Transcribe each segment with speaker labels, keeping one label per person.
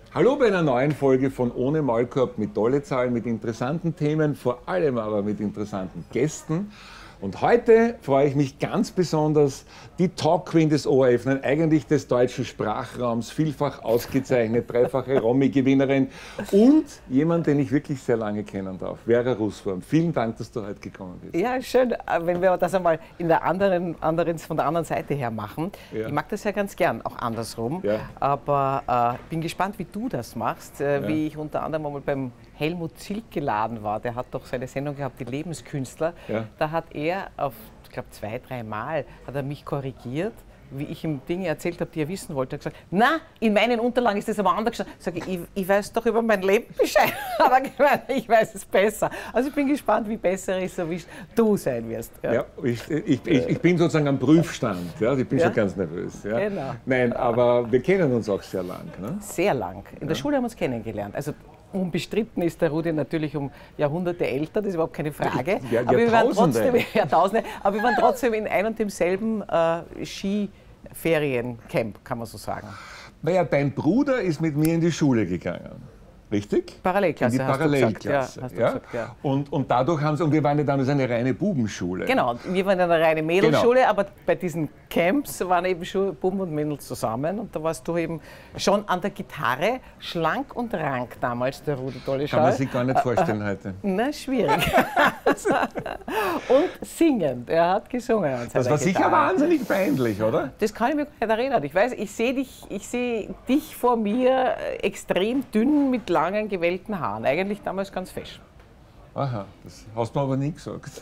Speaker 1: Hallo bei einer neuen Folge von Ohne Maulkorb mit tolle Zahlen, mit interessanten Themen, vor allem aber mit interessanten Gästen. Und heute freue ich mich ganz besonders, die Talk Queen des ORF, eigentlich des deutschen Sprachraums, vielfach ausgezeichnet, dreifache Romy-Gewinnerin und jemand, den ich wirklich sehr lange kennen darf, Vera Russwurm. Vielen Dank, dass du heute gekommen bist.
Speaker 2: Ja, schön, wenn wir das einmal von der anderen Seite her machen.
Speaker 1: Ja.
Speaker 2: Ich mag das ja ganz gern, auch andersrum.
Speaker 1: Ja.
Speaker 2: Aber ich bin gespannt, wie du das machst, wie ich unter anderem einmal beim Helmut Zilk geladen war. Der hat doch seine Sendung gehabt, die Lebenskünstler. Ja. Da hat er auf, ich glaube, 2-, 3 Mal hat er mich korrigiert, wie ich ihm Dinge erzählt habe, die er wissen wollte. Er hat gesagt, na, in meinen Unterlagen ist das aber anders gesagt. Sag ich weiß doch über mein Leben Bescheid, aber ich weiß es besser. Also ich bin gespannt, wie besser ist, so wie du sein wirst. Ja,
Speaker 1: ja ich bin sozusagen am Prüfstand. Ja, ich bin schon ganz nervös. Ja.
Speaker 2: Genau.
Speaker 1: Nein, aber wir kennen uns auch sehr lang. Ne?
Speaker 2: Sehr lang. In der Schule haben wir uns kennengelernt. Also unbestritten ist der Rudi natürlich um Jahrhunderte älter, das ist überhaupt keine Frage. Aber wir waren trotzdem, Jahrtausende, aber wir waren trotzdem in ein und demselben Skiferiencamp, kann man so sagen.
Speaker 1: Naja, dein Bruder ist mit mir in die Schule gegangen. Richtig?
Speaker 2: Parallelklasse.
Speaker 1: In die Parallelklasse.
Speaker 2: Hast du gesagt, ja.
Speaker 1: Und dadurch haben sie, und wir waren ja damals eine reine Bubenschule.
Speaker 2: Genau, wir waren eine reine Mädelschule, aber bei diesen Camps waren eben schon Buben und Mädels zusammen und da warst du eben schon an der Gitarre, schlank und rank damals, der Rudi Dolleschall.
Speaker 1: Kann man sich gar nicht vorstellen heute.
Speaker 2: Na, schwierig. Und singend, er hat gesungen.
Speaker 1: Das war sicher wahnsinnig peinlich, oder?
Speaker 2: Das kann ich mir gar nicht erinnern. Ich weiß, ich sehe dich vor mir extrem dünn mit langen, gewellten Haaren. Eigentlich damals ganz fesch.
Speaker 1: Aha, das hast du mir aber nie gesagt.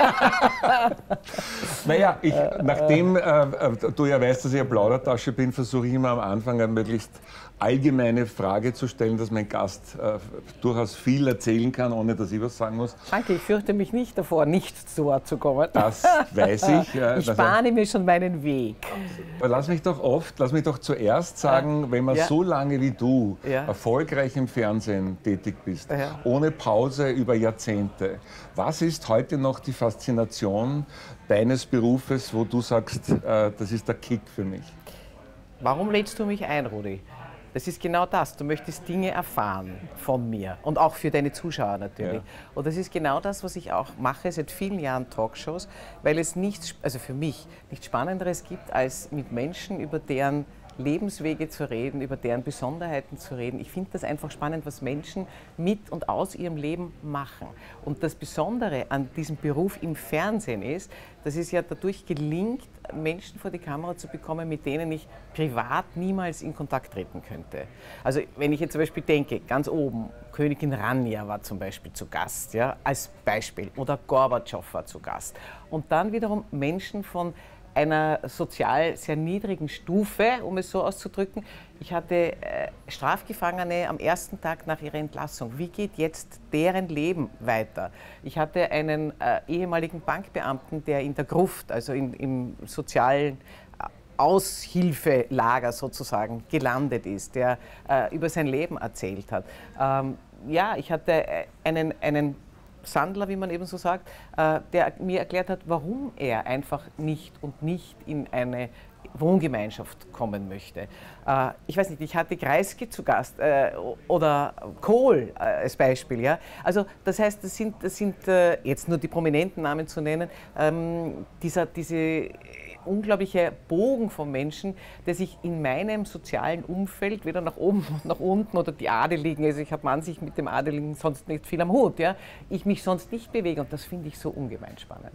Speaker 1: Naja, nachdem du ja weißt, dass ich eine Plaudertasche bin, versuche ich immer am Anfang eine möglichst allgemeine Frage zu stellen, dass mein Gast durchaus viel erzählen kann, ohne dass ich was sagen muss.
Speaker 2: Danke, ich fürchte mich nicht davor, nicht zu Wort zu kommen.
Speaker 1: Das weiß ich.
Speaker 2: Ich bahne mir schon meinen Weg.
Speaker 1: Aber lass mich doch zuerst sagen, wenn man so lange wie du erfolgreich im Fernsehen tätig bist, ohne Pause über Jahrzehnte, was ist heute noch die Faszination deines Berufes, wo du sagst, das ist der Kick für mich?
Speaker 2: Warum lädst du mich ein, Rudi? Das ist genau das. Du möchtest Dinge erfahren von mir und auch für deine Zuschauer natürlich. Ja. Und das ist genau das, was ich auch mache seit vielen Jahren Talkshows, weil es nichts, also für mich, nichts Spannenderes gibt, als mit Menschen über deren Lebenswege zu reden, über deren Besonderheiten zu reden. Ich finde das einfach spannend, was Menschen mit und aus ihrem Leben machen. Und das Besondere an diesem Beruf im Fernsehen ist, dass es ja dadurch gelingt, Menschen vor die Kamera zu bekommen, mit denen ich privat niemals in Kontakt treten könnte. Also wenn ich jetzt zum Beispiel denke, ganz oben, Königin Rania war zum Beispiel zu Gast, ja, als Beispiel, oder Gorbatschow war zu Gast. Und dann wiederum Menschen von einer sozial sehr niedrigen Stufe, um es so auszudrücken. Ich hatte Strafgefangene am ersten Tag nach ihrer Entlassung. Wie geht jetzt deren Leben weiter? Ich hatte einen ehemaligen Bankbeamten, der in der Gruft, also im sozialen Aushilfelager sozusagen gelandet ist, der über sein Leben erzählt hat. Ja, ich hatte einen Sandler, wie man eben so sagt, der mir erklärt hat, warum er einfach nicht in eine Wohngemeinschaft kommen möchte. Ich weiß nicht, ich hatte Kreisky zu Gast oder Kohl als Beispiel. Ja? Also das heißt, das sind jetzt nur die prominenten Namen zu nennen, diese unglaubliche Bogen von Menschen, der sich in meinem sozialen Umfeld, weder nach oben noch nach unten oder die Adeligen, also ich habe an sich mit dem Adeligen sonst nicht viel am Hut, ja, ich mich sonst nicht bewege und das finde ich so ungemein spannend.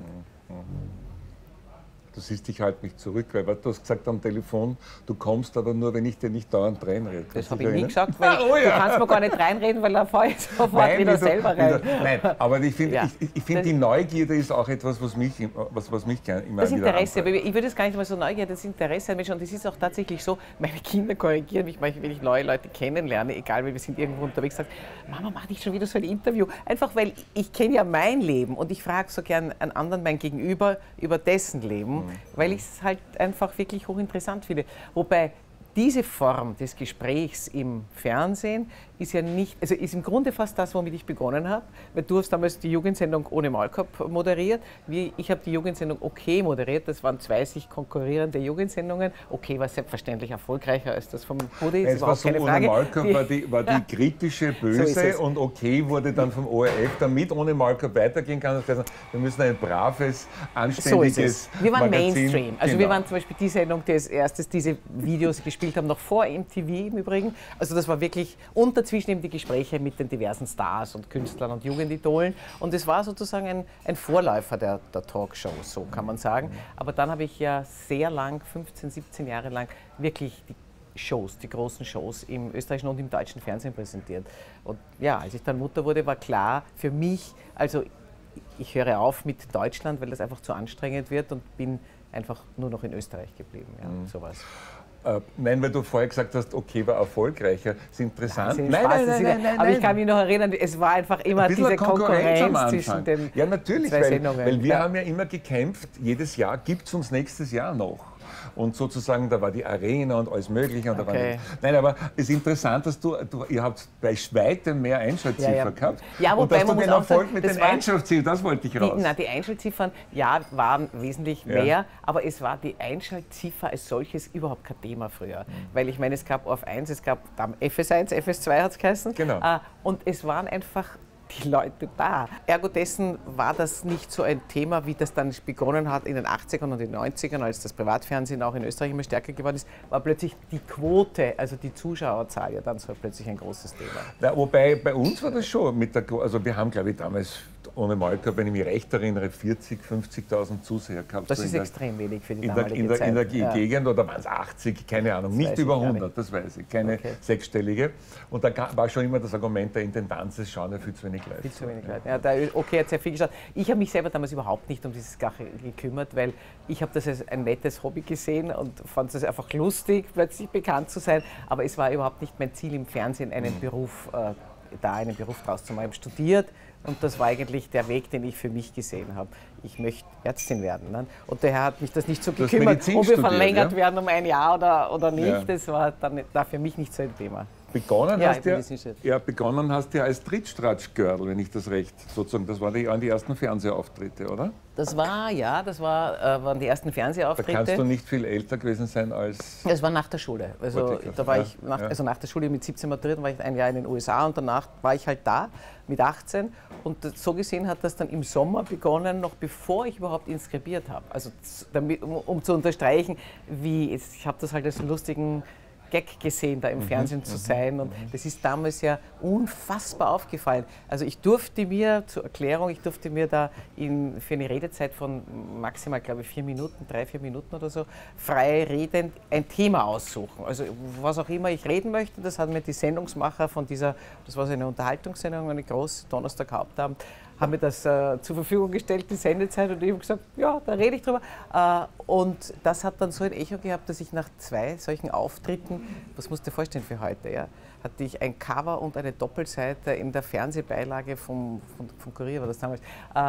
Speaker 1: Du siehst, ich halte mich zurück, weil du hast gesagt am Telefon, du kommst aber nur, wenn ich dir nicht dauernd reinrede.
Speaker 2: Das habe ich nie gesagt, weil du kannst mir gar nicht reinreden, weil er fällt sofort wieder selber rein.
Speaker 1: Nein, aber ich finde, die Neugierde ist auch etwas, was mich immer
Speaker 2: das
Speaker 1: wieder
Speaker 2: Interesse, aber ich würde es gar nicht mal so Neugierde, das Interesse an Menschen. Und das ist auch tatsächlich so, meine Kinder korrigieren mich manchmal, wenn ich neue Leute kennenlerne, egal, weil wir sind irgendwo unterwegs, sagen, Mama, mach nicht schon wieder so ein Interview. Einfach, weil ich kenne ja mein Leben und ich frage so gern einen anderen, mein Gegenüber, über dessen Leben. Weil ich es halt einfach wirklich hochinteressant finde. Wobei diese Form des Gesprächs im Fernsehen ist ja nicht, also ist im Grunde fast das, womit ich begonnen habe, weil du hast damals die Jugendsendung Ohne Maulkorb moderiert, ich habe die Jugendsendung Okay moderiert, das waren zwei sich konkurrierende Jugendsendungen. Okay war selbstverständlich erfolgreicher als das vom Rudi,
Speaker 1: es war so, Ohne Maulkorb war die kritische Böse so und Okay wurde dann vom ORF, damit Ohne Maulkorb weitergehen kann. Das heißt, wir müssen ein braves, anständiges
Speaker 2: so wir waren
Speaker 1: Magazin,
Speaker 2: Mainstream, also
Speaker 1: genau.
Speaker 2: wir waren zum Beispiel die Sendung, die als erstes diese Videos gespielt haben, noch vor MTV im Übrigen, also das war wirklich, und dazwischen eben die Gespräche mit den diversen Stars und Künstlern und Jugendidolen. Und es war sozusagen ein Vorläufer der Talkshow, so kann man sagen. Aber dann habe ich ja sehr lang, 15, 17 Jahre lang, wirklich die großen Shows im österreichischen und im deutschen Fernsehen präsentiert. Und ja, als ich dann Mutter wurde, war klar für mich, also ich höre auf mit Deutschland, weil das einfach zu anstrengend wird und bin einfach nur noch in Österreich geblieben. Ja, sowas.
Speaker 1: Nein, weil du vorher gesagt hast, okay, war erfolgreicher. Das ist interessant.
Speaker 2: Nein. Aber ich kann mich noch erinnern, es war einfach immer diese Konkurrenz zwischen den
Speaker 1: ja, natürlich,
Speaker 2: zwei Sendungen.
Speaker 1: Weil wir haben ja immer gekämpft, jedes Jahr gibt es uns nächstes Jahr noch. Und sozusagen, da war die Arena und alles Mögliche. Und
Speaker 2: okay.
Speaker 1: Nein, aber es ist interessant, dass ihr habt bei weitem mehr Einschaltziffer gehabt.
Speaker 2: Ja, wobei
Speaker 1: und dass du den Erfolg mit den Einschaltziffern, das wollte ich raus.
Speaker 2: Die Einschaltziffern, ja, waren wesentlich mehr, aber es war die Einschaltziffer als solches überhaupt kein Thema früher. Weil ich meine, es gab auf 1, es gab FS1, FS2 hat es geheißen.
Speaker 1: Genau.
Speaker 2: Und es waren einfach die Leute da. Ergo dessen war das nicht so ein Thema, wie das dann begonnen hat in den 80ern und den 90ern, als das Privatfernsehen auch in Österreich immer stärker geworden ist, war plötzlich die Quote, also die Zuschauerzahl ja dann so plötzlich ein großes Thema.
Speaker 1: Ja, wobei bei uns war das schon mit der, also wir haben glaube ich damals Ohne Maulkorb, wenn ich mich recht erinnere, 40.000, 50.000 Zuseher gehabt.
Speaker 2: Das ist extrem wenig für die damalige Zeit.
Speaker 1: In der Gegend, oder waren es 80, keine Ahnung, das nicht über 100, das weiß ich, keine sechsstellige. Und da war schon immer das Argument der Intendanz, es schauen ja viel zu wenig Leute.
Speaker 2: Viel zu wenig Leute. Ja, okay, hat sehr viel geschaut. Ich habe mich selber damals überhaupt nicht um dieses Gache gekümmert, weil ich habe das als ein nettes Hobby gesehen und fand es einfach lustig, plötzlich bekannt zu sein. Aber es war überhaupt nicht mein Ziel, im Fernsehen einen Beruf draus zu machen. Ich habe studiert und das war eigentlich der Weg, den ich für mich gesehen habe. Ich möchte Ärztin werden. Ne? Und daher hat mich das nicht so gekümmert, ob wir verlängert werden um ein Jahr oder nicht. Ja. Das war dann für mich nicht so ein Thema.
Speaker 1: Begonnen hast du ja als Trittstratsch-Girl, wenn ich das recht sozusagen, das waren die ersten Fernsehauftritte, oder?
Speaker 2: Das waren die ersten Fernsehauftritte.
Speaker 1: Da kannst du nicht viel älter gewesen sein als...
Speaker 2: Das war nach der Schule. Also, da war ich nach der Schule mit 17 maturiert, war ich ein Jahr in den USA und danach war ich halt da mit 18. Und so gesehen hat das dann im Sommer begonnen, noch bevor ich überhaupt inskribiert habe. Also um zu unterstreichen, ich habe das halt als lustigen Gag gesehen, da im Fernsehen zu sein. Und das ist damals ja unfassbar aufgefallen. Also zur Erklärung, ich durfte mir da für eine Redezeit von maximal, glaube ich, 3-4 Minuten oder so, frei redend ein Thema aussuchen. Also was auch immer ich reden möchte, das hat mir die Sendungsmacher das war so eine Unterhaltungssendung, eine große Donnerstag-Hauptabend, haben mir das zur Verfügung gestellt, die Sendezeit, und ich habe gesagt, ja, da rede ich drüber. Und das hat dann so ein Echo gehabt, dass ich nach 2 solchen Auftritten, was musst du dir vorstellen für heute, ja, hatte ich ein Cover und eine Doppelseite in der Fernsehbeilage vom Kurier, war das damals.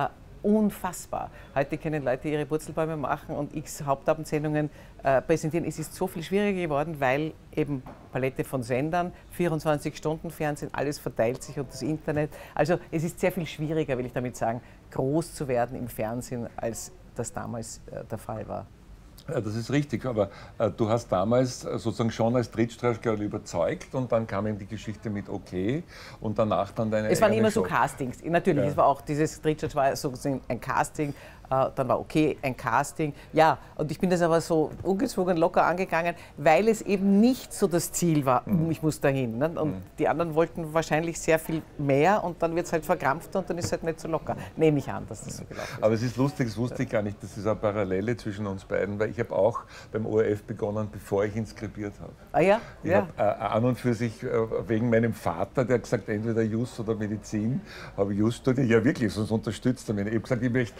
Speaker 2: Unfassbar. Heute können Leute ihre Purzelbäume machen und x Hauptabendsendungen präsentieren. Es ist so viel schwieriger geworden, weil eben Palette von Sendern, 24-Stunden-Fernsehen, alles verteilt sich und das Internet. Also es ist sehr viel schwieriger, will ich damit sagen, groß zu werden im Fernsehen, als das damals der Fall war.
Speaker 1: Ja, das ist richtig, aber du hast damals sozusagen schon als Trittstratsch-Girl überzeugt und dann kam eben die Geschichte mit Okay und danach dann deine
Speaker 2: Es waren immer
Speaker 1: Show.
Speaker 2: so Castings, natürlich, es war auch dieses Trittstratsch war sozusagen ein Casting, dann war Okay ein Casting, ja, und ich bin das aber so ungezwungen locker angegangen, weil es eben nicht so das Ziel war, ich muss dahin, ne? Und die anderen wollten wahrscheinlich sehr viel mehr und dann wird es halt verkrampfter und dann ist es halt nicht so locker, nehme ich an, dass das so gelaufen ist.
Speaker 1: Aber es ist lustig, das wusste ich gar nicht, das ist eine Parallele zwischen uns beiden, weil ich habe auch beim ORF begonnen, bevor ich inskribiert habe.
Speaker 2: Ah ja?
Speaker 1: Ich habe an und für sich wegen meinem Vater, der hat gesagt, entweder Jus oder Medizin, habe ich Jus studiert, ja wirklich, sonst unterstützt er mich. Ich habe gesagt, ich möchte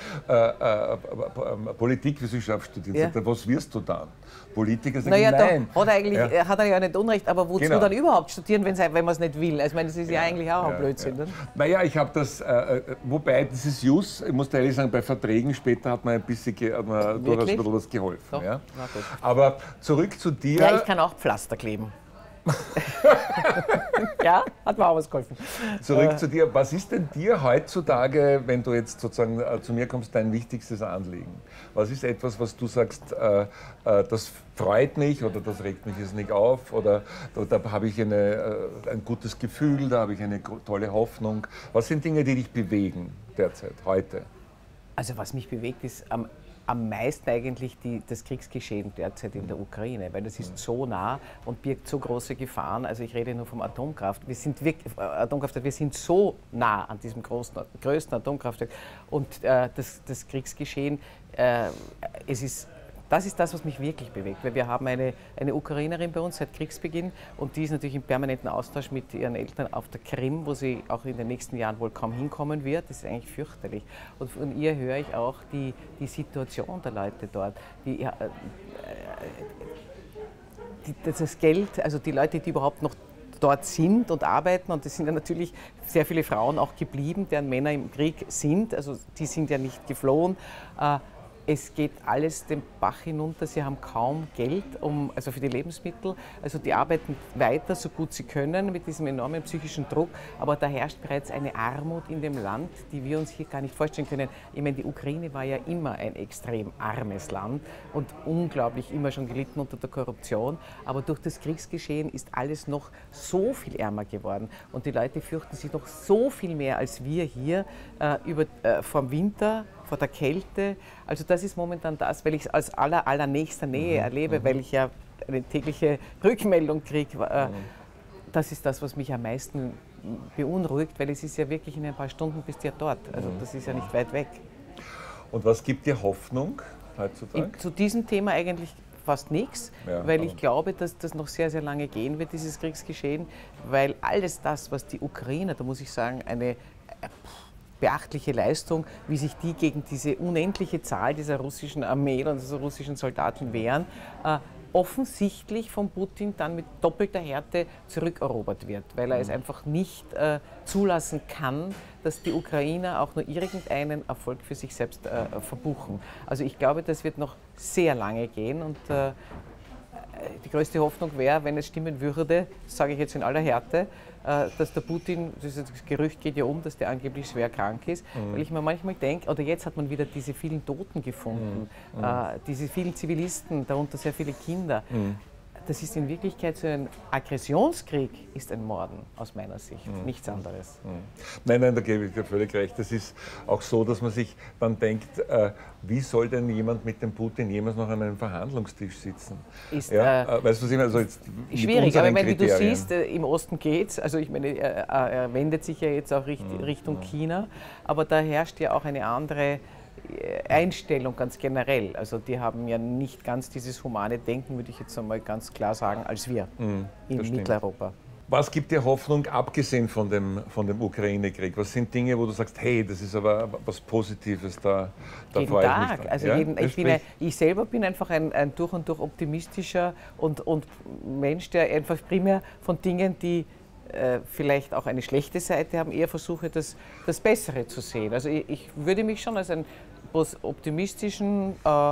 Speaker 1: Politikwissenschaft studieren. Ja. Sagt er, was wirst du dann? Politiker? Sagt
Speaker 2: naja,
Speaker 1: nein.
Speaker 2: Hat er ja nicht Unrecht, aber wozu dann überhaupt studieren, wenn man es nicht will? Also, ich meine, das ist ja eigentlich auch ein Blödsinn. Ne?
Speaker 1: Naja, ich habe das, wobei dieses Jus, ich muss ehrlich sagen, bei Verträgen später hat mir ein bisschen durchaus ein bisschen was geholfen. Ja? Aber zurück zu dir.
Speaker 2: Ja, ich kann auch Pflaster kleben. Ja, hat mir auch was geholfen.
Speaker 1: Zurück zu dir. Was ist denn dir heutzutage, wenn du jetzt sozusagen zu mir kommst, dein wichtigstes Anliegen? Was ist etwas, was du sagst, das freut mich oder das regt mich jetzt nicht auf oder da habe ich ein gutes Gefühl, da habe ich eine tolle Hoffnung? Was sind Dinge, die dich bewegen derzeit, heute?
Speaker 2: Also was mich bewegt, ist am meisten eigentlich das Kriegsgeschehen derzeit in der Ukraine, weil das ist so nah und birgt so große Gefahren. Also ich rede nur vom Atomkraft. Wir sind so nah an diesem größten Atomkraftwerk und das Kriegsgeschehen, das ist das, was mich wirklich bewegt, weil wir haben eine Ukrainerin bei uns seit Kriegsbeginn und die ist natürlich im permanenten Austausch mit ihren Eltern auf der Krim, wo sie auch in den nächsten Jahren wohl kaum hinkommen wird. Das ist eigentlich fürchterlich. Und von ihr höre ich auch die Situation der Leute dort. Das Geld, also die Leute, die überhaupt noch dort sind und arbeiten, und es sind ja natürlich sehr viele Frauen auch geblieben, deren Männer im Krieg sind, also die sind ja nicht geflohen. Es geht alles den Bach hinunter, sie haben kaum Geld also für die Lebensmittel. Also die arbeiten weiter, so gut sie können, mit diesem enormen psychischen Druck. Aber da herrscht bereits eine Armut in dem Land, die wir uns hier gar nicht vorstellen können. Ich meine, die Ukraine war ja immer ein extrem armes Land und unglaublich immer schon gelitten unter der Korruption. Aber durch das Kriegsgeschehen ist alles noch so viel ärmer geworden. Und die Leute fürchten sich noch so viel mehr als wir hier vom Winter, vor der Kälte. Also das ist momentan das, weil ich es als allernächster Nähe erlebe, weil ich ja eine tägliche Rückmeldung kriege. Das ist das, was mich am meisten beunruhigt, weil es ist ja wirklich in ein paar Stunden bist du ja dort. Also das ist ja nicht weit weg.
Speaker 1: Und was gibt dir Hoffnung heutzutage?
Speaker 2: Zu diesem Thema eigentlich fast nichts, weil ich glaube, dass das noch sehr, sehr lange gehen wird, dieses Kriegsgeschehen, weil alles das, was die Ukrainer, da muss ich sagen, eine beachtliche Leistung, wie sich die gegen diese unendliche Zahl dieser russischen Armee und dieser russischen Soldaten wehren, offensichtlich von Putin dann mit doppelter Härte zurückerobert wird, weil er es einfach nicht zulassen kann, dass die Ukrainer auch nur irgendeinen Erfolg für sich selbst verbuchen. Also ich glaube, das wird noch sehr lange gehen und die größte Hoffnung wäre, wenn es stimmen würde, das sage ich jetzt in aller Härte, dass der Putin, das Gerücht geht ja dass der angeblich schwer krank ist, weil ich mir manchmal denke, oder jetzt hat man wieder diese vielen Toten gefunden, diese vielen Zivilisten, darunter sehr viele Kinder. Das ist in Wirklichkeit so ein Aggressionskrieg, ist ein Morden aus meiner Sicht, nichts anderes.
Speaker 1: Nein, da gebe ich dir völlig recht. Es ist auch so, dass man sich dann denkt, wie soll denn jemand mit dem Putin jemals noch an einem Verhandlungstisch sitzen? Weißt du, was ich meine? Also jetzt
Speaker 2: schwierig, aber wie du siehst, im Osten geht's. Also ich meine, er wendet sich ja jetzt auch Richtung China, aber da herrscht ja auch eine andere Einstellung ganz generell. Also die haben ja nicht ganz dieses humane Denken, würde ich jetzt einmal ganz klar sagen, als wir in Mitteleuropa.
Speaker 1: Was gibt dir Hoffnung, abgesehen von dem Ukraine-Krieg? Was sind Dinge, wo du sagst, hey, das ist aber was Positives, da freue ich mich dran.
Speaker 2: Also ich selber bin einfach ein durch und durch optimistischer und Mensch, der einfach primär von Dingen, die vielleicht auch eine schlechte Seite haben, eher versuche, das Bessere zu sehen. Also ich würde mich schon als einen optimistischen,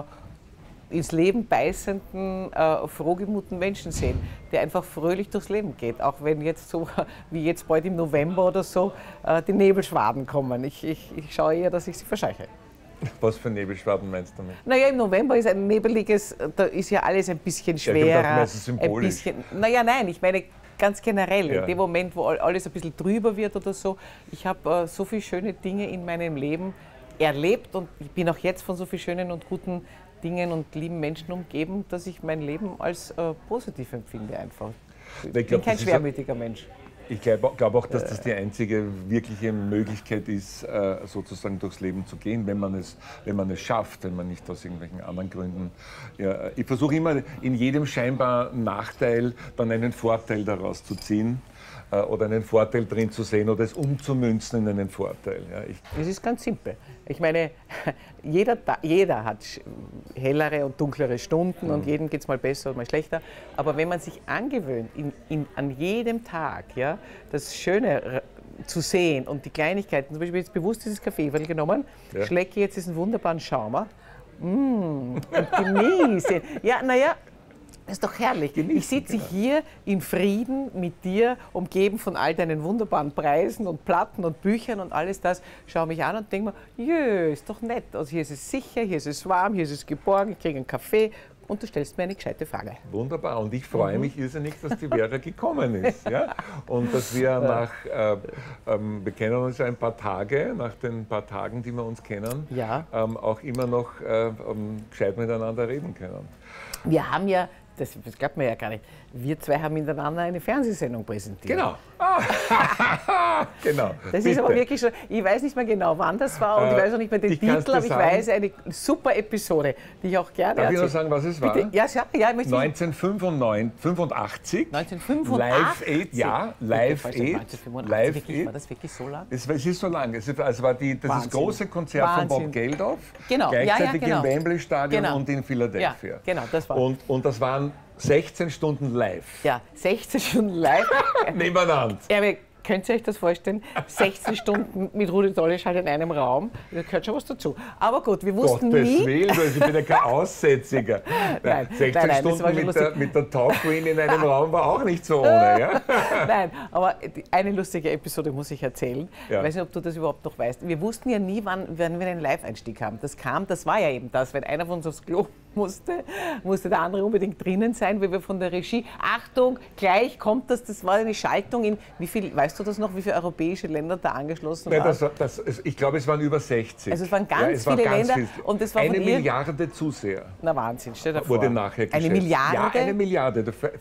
Speaker 2: ins Leben beißenden, frohgemuten Menschen sehen, der einfach fröhlich durchs Leben geht, auch wenn jetzt so, wie jetzt bald im November oder so, die Nebelschwaden kommen. Ich schaue eher, dass ich sie verscheuche.
Speaker 1: Was für Nebelschwaden meinst du damit?
Speaker 2: Naja, im November ist ein nebeliges, da ist ja alles ein bisschen schwerer.
Speaker 1: Ja, symbolisch.
Speaker 2: Nein, ich meine ganz generell, in dem Moment, wo alles ein bisschen drüber wird oder so. Ich habe so viele schöne Dinge in meinem Leben erlebt und ich bin auch jetzt von so vielen schönen und guten Dingen und lieben Menschen umgeben, dass ich mein Leben als positiv empfinde einfach. Ich bin kein schwermütiger Mensch.
Speaker 1: Ich glaube auch, dass das die einzige wirkliche Möglichkeit ist, sozusagen durchs Leben zu gehen, wenn man es schafft, wenn man nicht aus irgendwelchen anderen Gründen. Ja, ich versuche immer in jedem scheinbaren Nachteil dann einen Vorteil daraus zu ziehen oder einen Vorteil drin zu sehen oder es umzumünzen in einen Vorteil. Ja,
Speaker 2: es ist ganz simpel. Ich meine, jeder hat hellere und dunklere Stunden und jedem geht es mal besser oder mal schlechter. Aber wenn man sich angewöhnt, an jedem Tag das Schöne zu sehen und die Kleinigkeiten, zum Beispiel jetzt bewusst dieses Kaffee genommen, schlecke jetzt diesen wunderbaren Schaumer und genieße. Ja, naja, Das ist doch herrlich.
Speaker 1: Genießen,
Speaker 2: ich sitze
Speaker 1: genau.
Speaker 2: hier in Frieden mit dir, umgeben von all deinen wunderbaren Preisen und Platten und Büchern und alles das. Schaue mich an und denke mir, jö, ist doch nett. Also hier ist es sicher, hier ist es warm, hier ist es geborgen, ich kriege einen Kaffee und du stellst mir eine gescheite Frage.
Speaker 1: Wunderbar. Und ich freue mich irrsinnig, dass die Vera gekommen ist. Ja? Und dass wir wir kennen uns ja ein paar Tage, nach den paar Tagen, die wir uns kennen,
Speaker 2: Ja.
Speaker 1: auch immer noch gescheit miteinander reden können.
Speaker 2: Wir haben ja, das glaubt man ja gar nicht, wir zwei haben miteinander eine Fernsehsendung präsentiert.
Speaker 1: Genau. Genau.
Speaker 2: Das ist aber wirklich schon, ich weiß nicht mehr genau, wann das war und ich weiß auch nicht mehr den
Speaker 1: ich kann's
Speaker 2: Titel,
Speaker 1: dir
Speaker 2: aber ich
Speaker 1: sagen.
Speaker 2: weiß, eine super Episode, die ich auch gerne
Speaker 1: Darf ich noch
Speaker 2: erzähle.
Speaker 1: sagen, was es war?
Speaker 2: Bitte? Ja, ja, ich möchte
Speaker 1: 1985.
Speaker 2: 1985?
Speaker 1: Live Aid, ja, Live Aid.
Speaker 2: 1985, war das wirklich so lang?
Speaker 1: Es ist so lang. Es war das
Speaker 2: Wahnsinn.
Speaker 1: große Konzert von
Speaker 2: Wahnsinn.
Speaker 1: Bob Geldof,
Speaker 2: Genau, ja,
Speaker 1: gleichzeitig
Speaker 2: genau.
Speaker 1: im Wembley Stadion
Speaker 2: Genau.
Speaker 1: und in Philadelphia.
Speaker 2: Ja, genau, das war.
Speaker 1: Und das waren 16 Stunden live.
Speaker 2: Ja, 16 Stunden live.
Speaker 1: Nebeneinander.
Speaker 2: Ja, aber könnt ihr euch das vorstellen? 16 Stunden mit Rudi Dollesch halt in einem Raum. Da gehört schon was dazu. Aber gut, wir wussten
Speaker 1: Gottes
Speaker 2: nie.
Speaker 1: Willen, ich bin ja kein Aussätziger.
Speaker 2: Nein,
Speaker 1: 16
Speaker 2: nein, das
Speaker 1: Stunden
Speaker 2: war schon lustig.
Speaker 1: mit der Talk Queen in einem Raum war auch nicht so ohne. Ja?
Speaker 2: Nein, aber eine lustige Episode muss ich erzählen.
Speaker 1: Ja.
Speaker 2: Ich weiß nicht, ob du das überhaupt noch weißt. Wir wussten ja nie, wann wir einen Live-Einstieg haben. Das war ja eben das. Wenn einer von uns aufs Klo musste der andere unbedingt drinnen sein, weil wir von der Regie, Achtung, gleich kommt das. Das war eine Schaltung in, wie viel, weißt du das noch, wie viele europäische Länder da angeschlossen
Speaker 1: Nein,
Speaker 2: waren?
Speaker 1: ich glaube, es waren über 60.
Speaker 2: Also es waren ganz viele Länder und es war
Speaker 1: eine
Speaker 2: von ihr-
Speaker 1: Milliarde Zuseher.
Speaker 2: Na Wahnsinn, stell dir vor.
Speaker 1: Wurde nachher geschätzt.
Speaker 2: Eine Milliarde?
Speaker 1: Ja, eine Milliarde.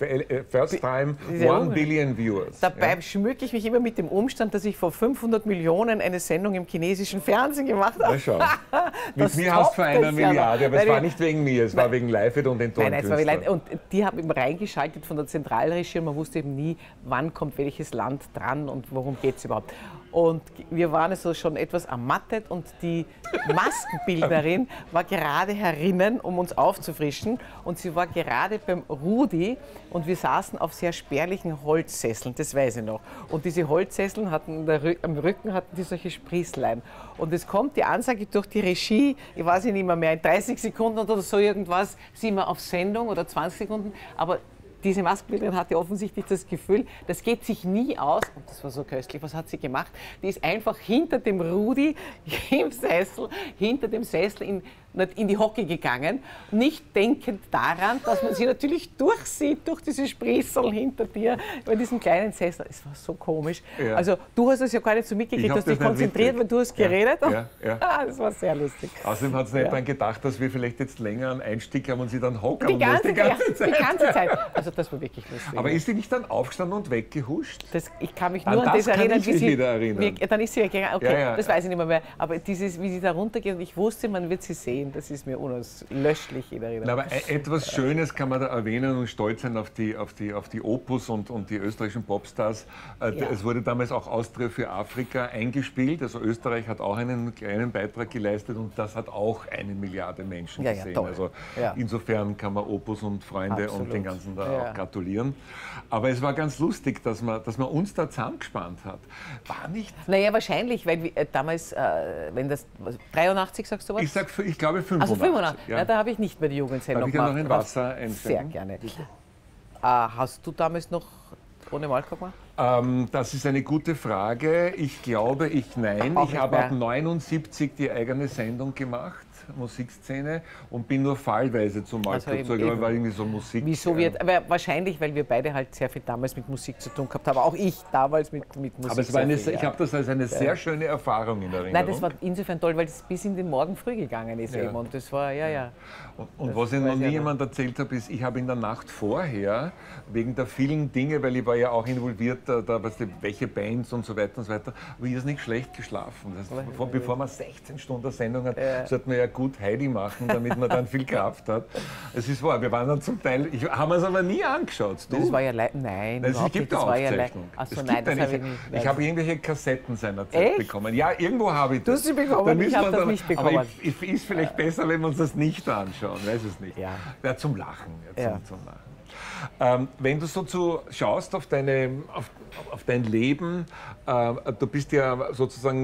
Speaker 1: First time,
Speaker 2: Diese
Speaker 1: 1 billion viewers.
Speaker 2: Dabei schmücke ich mich immer mit dem Umstand, dass ich vor 500 Millionen eine Sendung im chinesischen Fernsehen gemacht habe.
Speaker 1: Na schau.
Speaker 2: Das
Speaker 1: Mit mir hast du vor
Speaker 2: toppt
Speaker 1: einer
Speaker 2: es ja noch.
Speaker 1: Milliarde, aber es
Speaker 2: Weil
Speaker 1: war
Speaker 2: ich-
Speaker 1: nicht wegen mir, es war wegen Live und den tollen
Speaker 2: Nein, es war wie
Speaker 1: Künstlern.
Speaker 2: leid. Und die haben eben reingeschaltet von der Zentralregie und man wusste eben nie, wann kommt welches Land dran und worum geht es überhaupt. Und wir waren also schon etwas ermattet und die Maskenbildnerin war gerade herinnen, um uns aufzufrischen. Und sie war gerade beim Rudi und wir saßen auf sehr spärlichen Holzsesseln, das weiß ich noch. Und diese Holzsesseln hatten am Rücken hatten die solche Sprießlein. Und es kommt die Ansage durch die Regie, ich weiß nicht mehr, in 30 Sekunden oder so irgendwas, sind wir auf Sendung oder 20 Sekunden, aber diese Maskenbildnerin hatte offensichtlich das Gefühl, das geht sich nie aus. Und das war so köstlich. Was hat sie gemacht? Die ist einfach hinter dem Rudi im Sessel, hinter dem Sessel in die Hocke gegangen, nicht denkend daran, dass man sie natürlich durchsieht, durch diese Sprießel hinter dir, bei diesem kleinen Sessel. Es war so komisch.
Speaker 1: Ja.
Speaker 2: Also du hast es ja gar nicht so
Speaker 1: Ich
Speaker 2: mitgekriegt,
Speaker 1: hab
Speaker 2: du hast dich
Speaker 1: das nicht
Speaker 2: konzentriert, weil du hast geredet.
Speaker 1: Ja.
Speaker 2: Das war sehr lustig.
Speaker 1: Außerdem hat es nicht
Speaker 2: Ja.
Speaker 1: daran gedacht, dass wir vielleicht jetzt länger einen Einstieg haben und sie dann hocken
Speaker 2: Die
Speaker 1: muss
Speaker 2: ganze,
Speaker 1: die ganze
Speaker 2: ja,
Speaker 1: Zeit.
Speaker 2: die ganze Zeit. Also das war wirklich lustig.
Speaker 1: Aber ist sie nicht dann aufgestanden und weggehuscht?
Speaker 2: Ich kann mich
Speaker 1: An
Speaker 2: nur an
Speaker 1: das
Speaker 2: das
Speaker 1: kann
Speaker 2: erinnern,
Speaker 1: ich mich wieder erinnern.
Speaker 2: dann ist sie weggegangen. Okay,
Speaker 1: Ja, ja.
Speaker 2: das weiß ich nicht mehr. Aber dieses, wie sie da runtergeht und ich wusste, man wird sie sehen, das ist mir unauslöschlich in Erinnerung.
Speaker 1: Na, aber etwas Schönes kann man da erwähnen und stolz sein auf die Opus und die österreichischen Popstars. Es wurde damals auch Austria für Afrika eingespielt. Also Österreich hat auch einen kleinen Beitrag geleistet und das hat auch 1 Milliarde Menschen
Speaker 2: Ja, ja,
Speaker 1: gesehen.
Speaker 2: toll.
Speaker 1: Also
Speaker 2: Ja.
Speaker 1: insofern kann man Opus und Freunde
Speaker 2: Absolut.
Speaker 1: und den ganzen da
Speaker 2: Ja.
Speaker 1: auch gratulieren. Aber es war ganz lustig, dass man uns da zusammengespannt hat. War nicht...
Speaker 2: Naja, wahrscheinlich, weil wir, damals, wenn das, 83 sagst du was?
Speaker 1: Ich glaube 85.
Speaker 2: Also 85,
Speaker 1: Ja.
Speaker 2: na, da habe ich nicht mehr die Jugendsendung
Speaker 1: Darf ich ja noch
Speaker 2: gemacht.
Speaker 1: ein Wasser einschenken?
Speaker 2: Sehr gerne. Hast du damals noch ohne Malkorb gemacht?
Speaker 1: Das ist eine gute Frage. Ich glaube, nein.
Speaker 2: Auch
Speaker 1: Ich
Speaker 2: nicht
Speaker 1: habe
Speaker 2: mehr.
Speaker 1: ab 79 die eigene Sendung gemacht, Musikszene, und bin nur fallweise zum
Speaker 2: Also
Speaker 1: Malkorb
Speaker 2: eben,
Speaker 1: zugekommen,
Speaker 2: eben.
Speaker 1: weil irgendwie so Musik...
Speaker 2: Wieso wird, aber wahrscheinlich, weil wir beide halt sehr viel damals mit Musik zu tun gehabt haben. Auch ich damals mit Musik.
Speaker 1: aber es war
Speaker 2: sehr viel,
Speaker 1: ich
Speaker 2: ja.
Speaker 1: habe das als eine sehr schöne Erfahrung in Erinnerung.
Speaker 2: Nein, das war insofern toll, weil es bis in den Morgen früh gegangen ist
Speaker 1: Ja.
Speaker 2: eben. Und das war, ja.
Speaker 1: Und
Speaker 2: Das
Speaker 1: was ich noch
Speaker 2: weiß
Speaker 1: nie
Speaker 2: ich
Speaker 1: jemand erzählt habe, ist, ich habe in der Nacht vorher, wegen der vielen Dinge, weil ich war ja auch involviert, da weißt du, welche Bands und so weiter, habe ich nicht schlecht geschlafen. Das heißt, bevor man 16 Stunden Sendung hat, sollte man ja gut Heidi machen, damit man dann viel Kraft hat. Es ist wahr, wir waren dann zum Teil, haben wir es aber nie angeschaut. Du?
Speaker 2: Das war ja nein,
Speaker 1: Es
Speaker 2: überhaupt
Speaker 1: gibt
Speaker 2: nicht.
Speaker 1: eine
Speaker 2: Das war ja
Speaker 1: Aufzeichnung.
Speaker 2: Achso,
Speaker 1: Es
Speaker 2: nein,
Speaker 1: gibt
Speaker 2: das
Speaker 1: eine.
Speaker 2: habe ich nicht.
Speaker 1: Ich habe irgendwelche Kassetten seinerzeit
Speaker 2: Echt?
Speaker 1: bekommen. Ja, irgendwo habe ich das.
Speaker 2: Du hast sie bekommen,
Speaker 1: Dann
Speaker 2: ich
Speaker 1: müssen
Speaker 2: habe
Speaker 1: wir
Speaker 2: das
Speaker 1: dann-
Speaker 2: nicht bekommen.
Speaker 1: Aber ist vielleicht besser, wenn wir uns das nicht anschauen, weiß es nicht.
Speaker 2: Ja.
Speaker 1: Ja, zum Lachen.
Speaker 2: Ja.
Speaker 1: Zum Lachen. Wenn du so schaust auf dein Leben, du bist ja sozusagen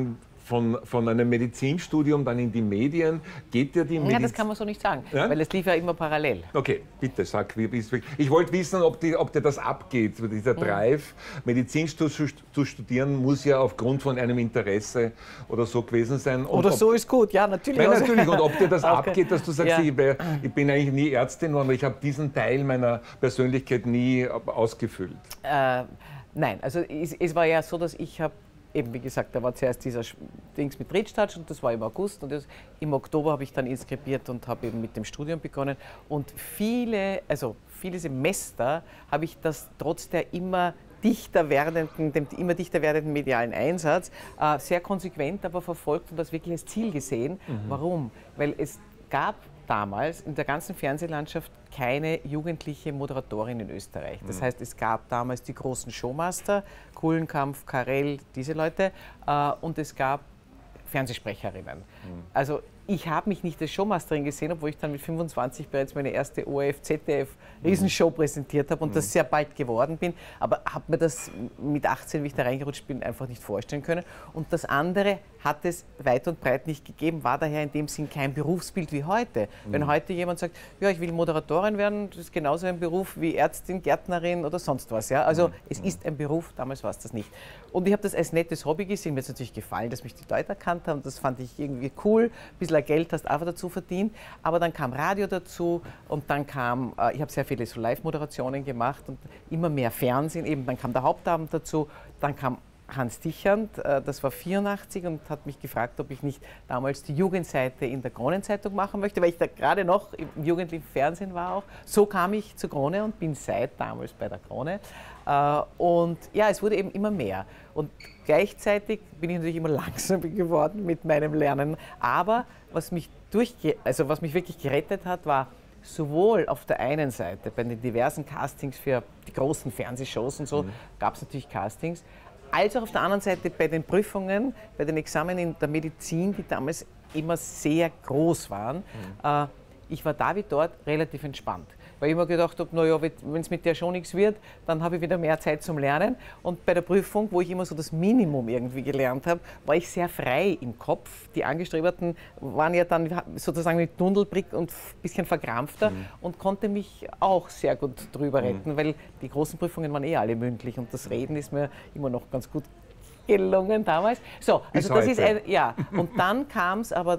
Speaker 1: von einem Medizinstudium dann in die Medien. Geht dir die Medizin?
Speaker 2: Ja, das kann man so nicht sagen,
Speaker 1: ja?
Speaker 2: weil es lief ja immer parallel.
Speaker 1: Okay, bitte sag, wie ist es? Ich wollte wissen, ob dir das abgeht. Dieser Drive, Medizin zu studieren, muss ja aufgrund von einem Interesse oder so gewesen sein. Und
Speaker 2: oder so ist gut, ja, natürlich.
Speaker 1: Nein, natürlich. Und ob dir das abgeht, dass du sagst,
Speaker 2: ja.
Speaker 1: ich bin eigentlich nie Ärztin, aber ich habe diesen Teil meiner Persönlichkeit nie ausgefüllt.
Speaker 2: Nein, also es war ja so, dass ich habe, eben wie gesagt, da war zuerst dieser Dings mit Ritsch-Tatsch und das war im August und im Oktober habe ich dann inskribiert und habe eben mit dem Studium begonnen und viele Semester habe ich das trotz der dem immer dichter werdenden medialen Einsatz sehr konsequent aber verfolgt und das wirklich als Ziel gesehen. Warum? Weil es gab damals in der ganzen Fernsehlandschaft keine jugendliche Moderatorin in Österreich. Das heißt, es gab damals die großen Showmaster, Kuhlenkampf, Karel, diese Leute, und es gab Fernsehsprecherinnen. Also ich habe mich nicht als Showmasterin gesehen, obwohl ich dann mit 25 bereits meine erste ORF-ZDF-Riesenshow präsentiert habe und das sehr bald geworden bin. Aber habe mir das mit 18, wie ich da reingerutscht bin, einfach nicht vorstellen können. Und das andere hat es weit und breit nicht gegeben, war daher in dem Sinn kein Berufsbild wie heute. Wenn heute jemand sagt, ja, ich will Moderatorin werden, das ist genauso ein Beruf wie Ärztin, Gärtnerin oder sonst was. Ja? Also es ist ein Beruf, damals war es das nicht. Und ich habe das als nettes Hobby gesehen, mir ist natürlich gefallen, dass mich die Leute erkannt haben, das fand ich irgendwie cool, ein bisschen Geld hast du einfach dazu verdient, aber dann kam Radio dazu und dann kam, ich habe sehr viele so Live-Moderationen gemacht und immer mehr Fernsehen, eben dann kam der Hauptabend dazu, dann kam Hans Dichand, das war 84 und hat mich gefragt, ob ich nicht damals die Jugendseite in der Kronenzeitung machen möchte, weil ich da gerade noch im jugendlichen Fernsehen war auch. So kam ich zur Krone und bin seit damals bei der Krone. Und ja, es wurde eben immer mehr. Und gleichzeitig bin ich natürlich immer langsamer geworden mit meinem Lernen. Aber was mich wirklich gerettet hat, war sowohl auf der einen Seite bei den diversen Castings für die großen Fernsehshows und so, gab es natürlich Castings, als auch auf der anderen Seite bei den Prüfungen, bei den Examen in der Medizin, die damals immer sehr groß waren. Ich war da wie dort relativ entspannt, weil ich immer gedacht habe, naja, wenn es mit der schon nichts wird, dann habe ich wieder mehr Zeit zum Lernen. Und bei der Prüfung, wo ich immer so das Minimum irgendwie gelernt habe, war ich sehr frei im Kopf. Die Angestrebten waren ja dann sozusagen mit Tunnelblick und ein bisschen verkrampfter und konnte mich auch sehr gut drüber retten, weil die großen Prüfungen waren alle mündlich und das Reden ist mir immer noch ganz gut gelungen damals. So, also das ist und dann kam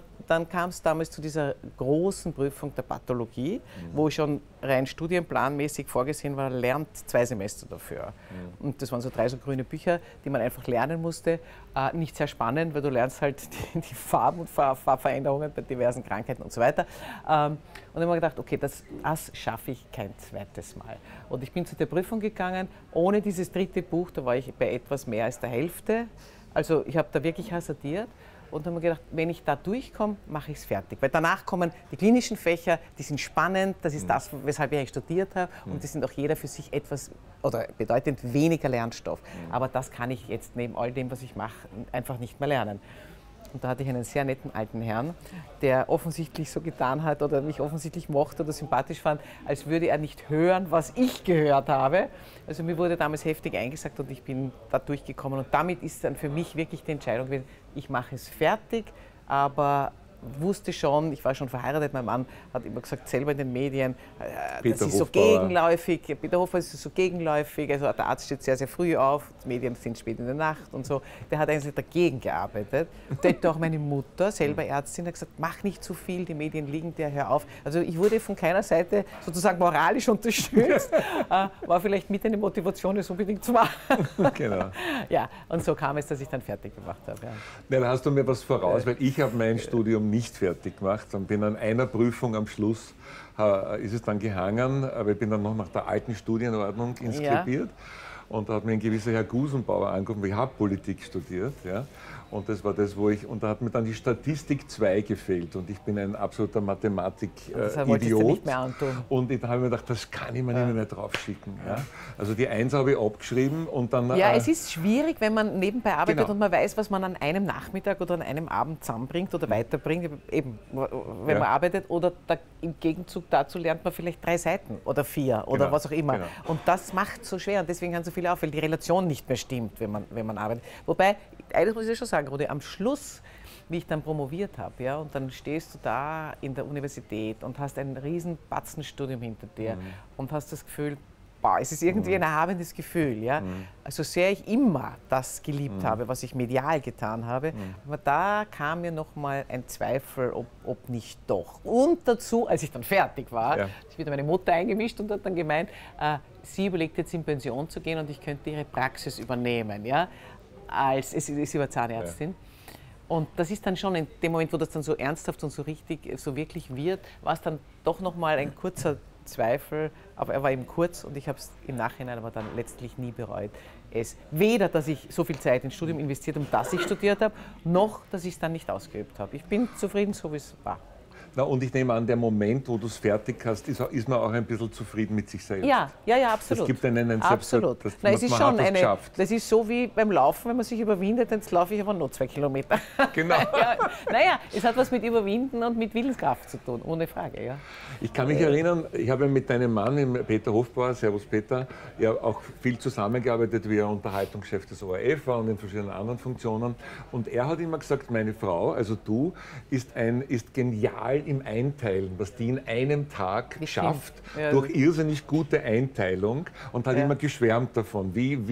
Speaker 2: es damals zu dieser großen Prüfung der Pathologie, wo schon rein studienplanmäßig vorgesehen war, lernt 2 Semester dafür. Und das waren so 3 so grüne Bücher, die man einfach lernen musste. Nicht sehr spannend, weil du lernst halt die Farben und Farbveränderungen bei diversen Krankheiten und so weiter. Und dann habe ich mir gedacht, okay, das schaffe ich kein zweites Mal. Und ich bin zu der Prüfung gegangen, ohne dieses 3. Buch, da war ich bei etwas mehr als der Hälfte. Also ich habe da wirklich hasardiert. Und dann habe ich gedacht, wenn ich da durchkomme, mache ich es fertig. Weil danach kommen die klinischen Fächer, die sind spannend, das ist das, weshalb ich studiert habe. Und die sind auch jeder für sich etwas oder bedeutend weniger Lernstoff. Aber das kann ich jetzt neben all dem, was ich mache, einfach nicht mehr lernen. Und da hatte ich einen sehr netten alten Herrn, der offensichtlich so getan hat oder mich offensichtlich mochte oder sympathisch fand, als würde er nicht hören, was ich gehört habe. Also mir wurde damals heftig eingesagt und ich bin da durchgekommen. Und damit ist dann für mich wirklich die Entscheidung gewesen, ich mache es fertig, aber wusste schon, ich war schon verheiratet, mein Mann hat immer gesagt, selber in den Medien, das ist so gegenläufig, Peter Hofbauer ist so gegenläufig, also der Arzt steht sehr, sehr früh auf, die Medien sind spät in der Nacht und so. Der hat eigentlich dagegen gearbeitet. Und auch meine Mutter, selber Ärztin, hat gesagt, mach nicht zu viel, die Medien liegen dir, hör auf. Also ich wurde von keiner Seite sozusagen moralisch unterstützt, war vielleicht mit eine Motivation, es unbedingt zu machen.
Speaker 1: Genau.
Speaker 2: Ja, und so kam es, dass ich dann fertig gemacht habe. Ja.
Speaker 1: Dann hast du mir was voraus, weil ich habe mein Studium nicht fertig gemacht und bin an einer Prüfung am Schluss, ist es dann gehangen, aber ich bin dann noch nach der alten Studienordnung inskribiert. Und da hat mir ein gewisser Herr Gusenbauer angerufen, ich habe Politik studiert. Ja. Und das war das, da hat mir dann die Statistik 2 gefehlt. Und ich bin ein absoluter Mathematik-Idiot. Und da habe ich mir gedacht, das kann ich mir nicht mehr draufschicken. Ja. Also die 1 habe ich abgeschrieben und dann...
Speaker 2: Ja, es ist schwierig, wenn man nebenbei arbeitet und man weiß, was man an einem Nachmittag oder an einem Abend zusammenbringt oder weiterbringt, eben wenn man arbeitet. Oder im Gegenzug dazu lernt man vielleicht 3 Seiten oder 4 oder was auch immer. Genau. Und das macht es so schwer und deswegen haben so viele auf, weil die Relation nicht mehr stimmt, wenn man arbeitet. Wobei, eines muss ich schon sagen, sagen, Rudi, am Schluss, wie ich dann promoviert habe, ja, und dann stehst du da in der Universität und hast ein riesen Batzenstudium hinter dir und hast das Gefühl, boah, es ist irgendwie ein erhabendes Gefühl. Ja? Also sehr ich immer das geliebt habe, was ich medial getan habe, aber da kam mir noch mal ein Zweifel, ob nicht doch. Und dazu, als ich dann fertig war, ist wieder meine Mutter eingemischt und hat dann gemeint, sie überlegt jetzt in Pension zu gehen und ich könnte ihre Praxis übernehmen. Ja? Sie war Zahnärztin. Ja. Und das ist dann schon in dem Moment, wo das dann so ernsthaft und so richtig, so wirklich wird, war es dann doch noch mal ein kurzer Zweifel, aber er war eben kurz und ich habe es im Nachhinein aber dann letztlich nie bereut. Weder, dass ich so viel Zeit ins Studium investiert habe, dass ich studiert habe, noch, dass ich es dann nicht ausgeübt habe. Ich bin zufrieden, so wie es war.
Speaker 1: Na, und ich nehme an, der Moment, wo du es fertig hast, ist man auch ein bisschen zufrieden mit sich selbst.
Speaker 2: Ja, absolut.
Speaker 1: Es gibt einen
Speaker 2: absolut. Es ist schon das ist so wie beim Laufen, wenn man sich überwindet, jetzt laufe ich aber noch 2 Kilometer.
Speaker 1: Genau.
Speaker 2: Naja, es hat was mit Überwinden und mit Willenskraft zu tun, ohne Frage. Ja.
Speaker 1: Ich kann mich erinnern, ich habe mit deinem Mann, Peter Hofbauer, Servus Peter, ja auch viel zusammengearbeitet, wie er Unterhaltungschef des ORF war und in verschiedenen anderen Funktionen. Und er hat immer gesagt, meine Frau, also du, ist genial im Einteilen, was die in einem Tag schafft, durch irrsinnig gute Einteilung und hat immer geschwärmt davon.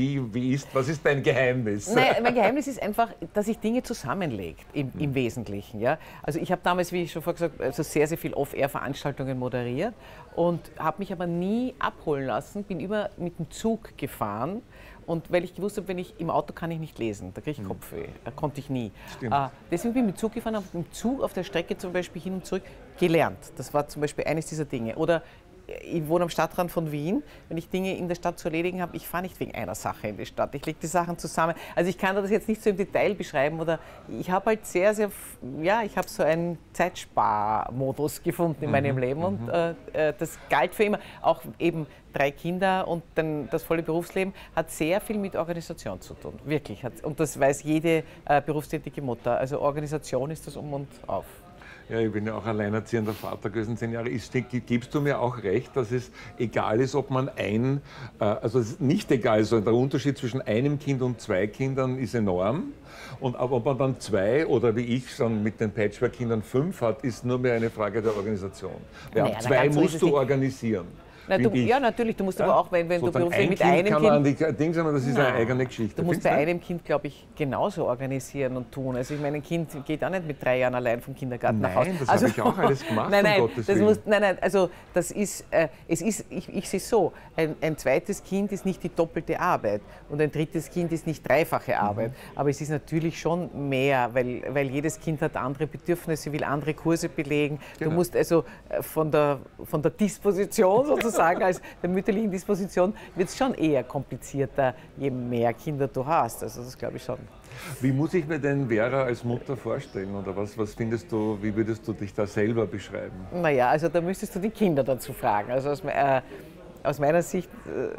Speaker 1: Was ist dein Geheimnis?
Speaker 2: Naja, mein Geheimnis ist einfach, dass ich Dinge zusammenlege, im Wesentlichen. Ja? Also ich habe damals, wie ich schon vorher gesagt habe, also sehr, sehr viel Off-Air-Veranstaltungen moderiert und habe mich aber nie abholen lassen, bin immer mit dem Zug gefahren. Und weil ich gewusst habe, wenn ich im Auto kann ich nicht lesen, da kriege ich Kopfweh, konnte ich nie. Deswegen bin ich mit dem Zug gefahren, habe mit dem Zug auf der Strecke zum Beispiel hin und zurück gelernt. Das war zum Beispiel eines dieser Dinge. Oder ich wohne am Stadtrand von Wien. Wenn ich Dinge in der Stadt zu erledigen habe, ich fahre nicht wegen einer Sache in die Stadt. Ich lege die Sachen zusammen. Also ich kann das jetzt nicht so im Detail beschreiben. Oder ich habe halt ich habe so einen Zeitsparmodus gefunden in meinem Leben. Und das galt für immer. Auch eben 3 Kinder und dann das volle Berufsleben hat sehr viel mit Organisation zu tun. Wirklich. Und das weiß jede berufstätige Mutter. Also Organisation ist das um und auf.
Speaker 1: Ja, ich bin ja auch alleinerziehender Vater gewesen, 10 Jahre. Gibst du mir auch recht, dass es egal ist, ob man also es ist nicht egal, so der Unterschied zwischen einem Kind und 2 Kindern ist enorm. Und ob man dann 2 oder wie ich schon mit den Patchwork-Kindern 5 hat, ist nur mehr eine Frage der Organisation. Weil 2 musst du organisieren.
Speaker 2: Ja, natürlich, du musst aber auch, wenn du beruflich mit einem Kind...
Speaker 1: Das ist eine eigene Geschichte.
Speaker 2: Du musst bei einem Kind, glaube ich, genauso organisieren und tun. Also ich meine, ein Kind geht auch nicht mit 3 Jahren allein vom Kindergarten nach Hause.
Speaker 1: Nein, das habe ich auch alles gemacht, um Gottes Willen.
Speaker 2: Also das ist, ich sehe es so, ein zweites Kind ist nicht die doppelte Arbeit und ein drittes Kind ist nicht dreifache Arbeit. Aber es ist natürlich schon mehr, weil jedes Kind hat andere Bedürfnisse, will andere Kurse belegen. Genau. Du musst also von der Disposition sozusagen, als der mütterlichen Disposition, wird es schon eher komplizierter, je mehr Kinder du hast. Also das glaube ich schon.
Speaker 1: Wie muss ich mir denn Vera als Mutter vorstellen? Oder was findest du, wie würdest du dich da selber beschreiben?
Speaker 2: Naja, also da müsstest du die Kinder dazu fragen. Also aus meiner Sicht...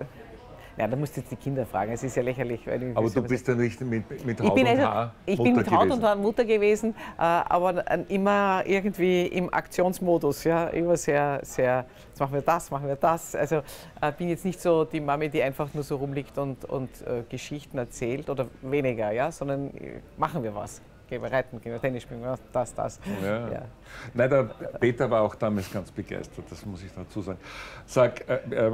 Speaker 2: Ja, da musst du jetzt die Kinder fragen, es ist ja lächerlich.
Speaker 1: Aber du bist ja nicht mit Haut und Haar
Speaker 2: Ich bin mit Haut und Haar Mutter gewesen, aber immer irgendwie im Aktionsmodus. Ja, immer sehr, sehr, jetzt machen wir das. Also bin jetzt nicht so die Mami, die einfach nur so rumliegt und Geschichten erzählt oder weniger, ja, sondern machen wir was. Gehen wir reiten, gehen wir Tennis spielen, das.
Speaker 1: Ja. Nein, der Peter war auch damals ganz begeistert, das muss ich dazu sagen. Sag,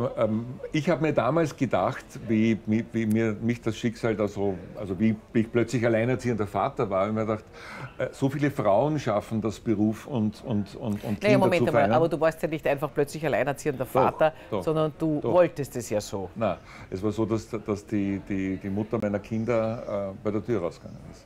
Speaker 1: ich habe mir damals gedacht, wie mich das Schicksal da so, also wie ich plötzlich alleinerziehender Vater war, und mir gedacht, so viele Frauen schaffen das Beruf und Kinder
Speaker 2: Moment
Speaker 1: zu vereinen.
Speaker 2: Aber du warst ja nicht einfach plötzlich alleinerziehender Vater, sondern du wolltest es ja so.
Speaker 1: Nein, es war so, dass die Mutter meiner Kinder bei der Tür rausgegangen ist.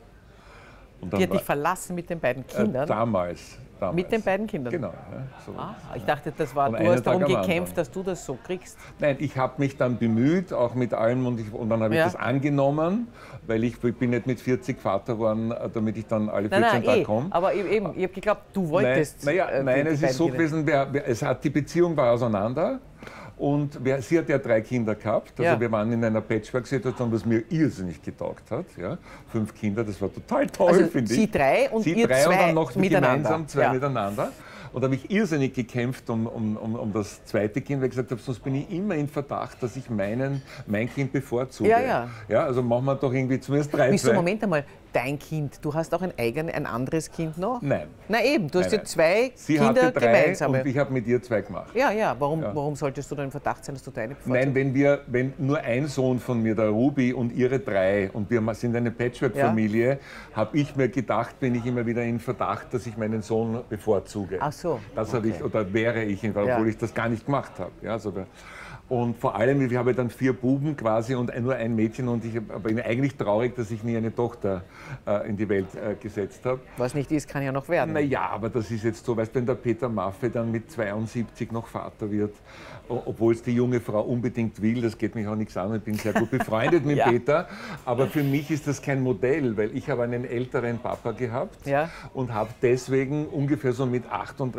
Speaker 2: Die hat dich verlassen mit den beiden Kindern?
Speaker 1: Damals.
Speaker 2: Mit den beiden Kindern?
Speaker 1: Genau. Ja, so.
Speaker 2: Ich dachte, du hast darum gekämpft, dass du das so kriegst.
Speaker 1: Nein, ich habe mich dann bemüht, auch mit allem, und dann habe ich das angenommen, weil ich bin nicht mit 40 Vater geworden, damit ich dann alle 14 Tage komme.
Speaker 2: Aber ich habe geglaubt, du wolltest.
Speaker 1: Nein, es ist so gewesen, die Beziehung war auseinander. Und sie hat ja 3 Kinder gehabt, also wir waren in einer Patchwork-Situation, was mir irrsinnig getaugt hat. Ja. 5 Kinder, das war total toll, finde ich.
Speaker 2: Sie 3 und ihr 2
Speaker 1: und dann noch
Speaker 2: miteinander.
Speaker 1: Gemeinsam 2 miteinander. Und da habe ich irrsinnig gekämpft um das zweite Kind, weil ich gesagt habe, sonst bin ich immer in Verdacht, dass ich mein Kind bevorzuge.
Speaker 2: Ja.
Speaker 1: Ja, also machen wir doch irgendwie zumindest 3.
Speaker 2: Moment einmal, dein Kind. Du hast auch ein anderes Kind noch?
Speaker 1: Nein.
Speaker 2: Na eben, du hast ja zwei
Speaker 1: Sie
Speaker 2: Kinder
Speaker 1: hatte 3
Speaker 2: gemeinsame.
Speaker 1: und ich habe mit ihr 2 gemacht.
Speaker 2: Ja, warum solltest du dann im Verdacht sein, dass du deine bevorzugst?
Speaker 1: Nein, wenn nur ein Sohn von mir, der Ruby, und ihre 3, und wir sind eine Patchwork-Familie, habe ich mir gedacht, bin ich immer wieder in Verdacht, dass ich meinen Sohn bevorzuge.
Speaker 2: Ach so.
Speaker 1: Das habe ich, oder wäre ich, obwohl ich das gar nicht gemacht habe. Ja, also und vor allem, ich habe dann 4 Buben quasi und nur ein Mädchen, und ich bin eigentlich traurig, dass ich nie eine Tochter in die Welt gesetzt habe.
Speaker 2: Was nicht ist, kann ja noch werden.
Speaker 1: Naja, aber das ist jetzt so, weißt du, wenn der Peter Maffay dann mit 72 noch Vater wird, obwohl es die junge Frau unbedingt will, das geht mich auch nichts an, ich bin sehr gut befreundet mit Peter, aber für mich ist das kein Modell, weil ich habe einen älteren Papa gehabt und habe deswegen ungefähr so mit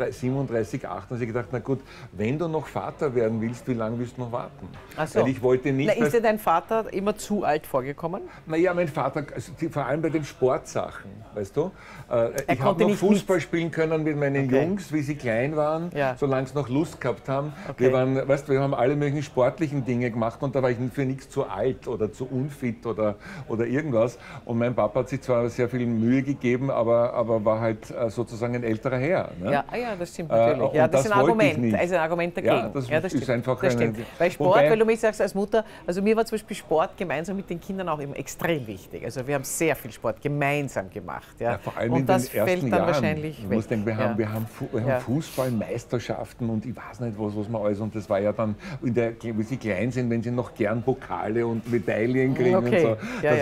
Speaker 1: 37, 38 gedacht, na gut, wenn du noch Vater werden willst, wie lange willst du noch warten?
Speaker 2: Ach so.
Speaker 1: Weil ich wollte nicht...
Speaker 2: Na, ist dir dein Vater immer zu alt vorgekommen?
Speaker 1: Naja, mein Vater, also vor allem bei den Sportsachen, weißt du? Ich habe
Speaker 2: konnte
Speaker 1: noch
Speaker 2: nicht
Speaker 1: Fußball spielen können mit meinen Jungs, wie sie klein waren, solange sie noch Lust gehabt haben. Wir haben alle möglichen sportlichen Dinge gemacht, und da war ich für nichts zu alt oder zu unfit oder irgendwas. Und mein Papa hat sich zwar sehr viel Mühe gegeben, aber war halt sozusagen ein älterer Herr. Ne?
Speaker 2: Ja, das stimmt natürlich. Das ist ein Argument, also ein Argument dagegen.
Speaker 1: Ja, das ist einfach
Speaker 2: das stimmt. Weil Sport, weil du mich sagst als Mutter, also mir war zum Beispiel Sport gemeinsam mit den Kindern auch immer extrem wichtig. Also wir haben sehr viel Sport gemeinsam gemacht. Ja.
Speaker 1: Vor allem
Speaker 2: und das fällt dann
Speaker 1: Jahren.
Speaker 2: Wahrscheinlich weg.
Speaker 1: Musst denken, wir haben Fußballmeisterschaften und ich weiß nicht was man alles, und das war ja dann, wie sie klein sind, wenn sie noch gern Pokale und Medaillen kriegen und so.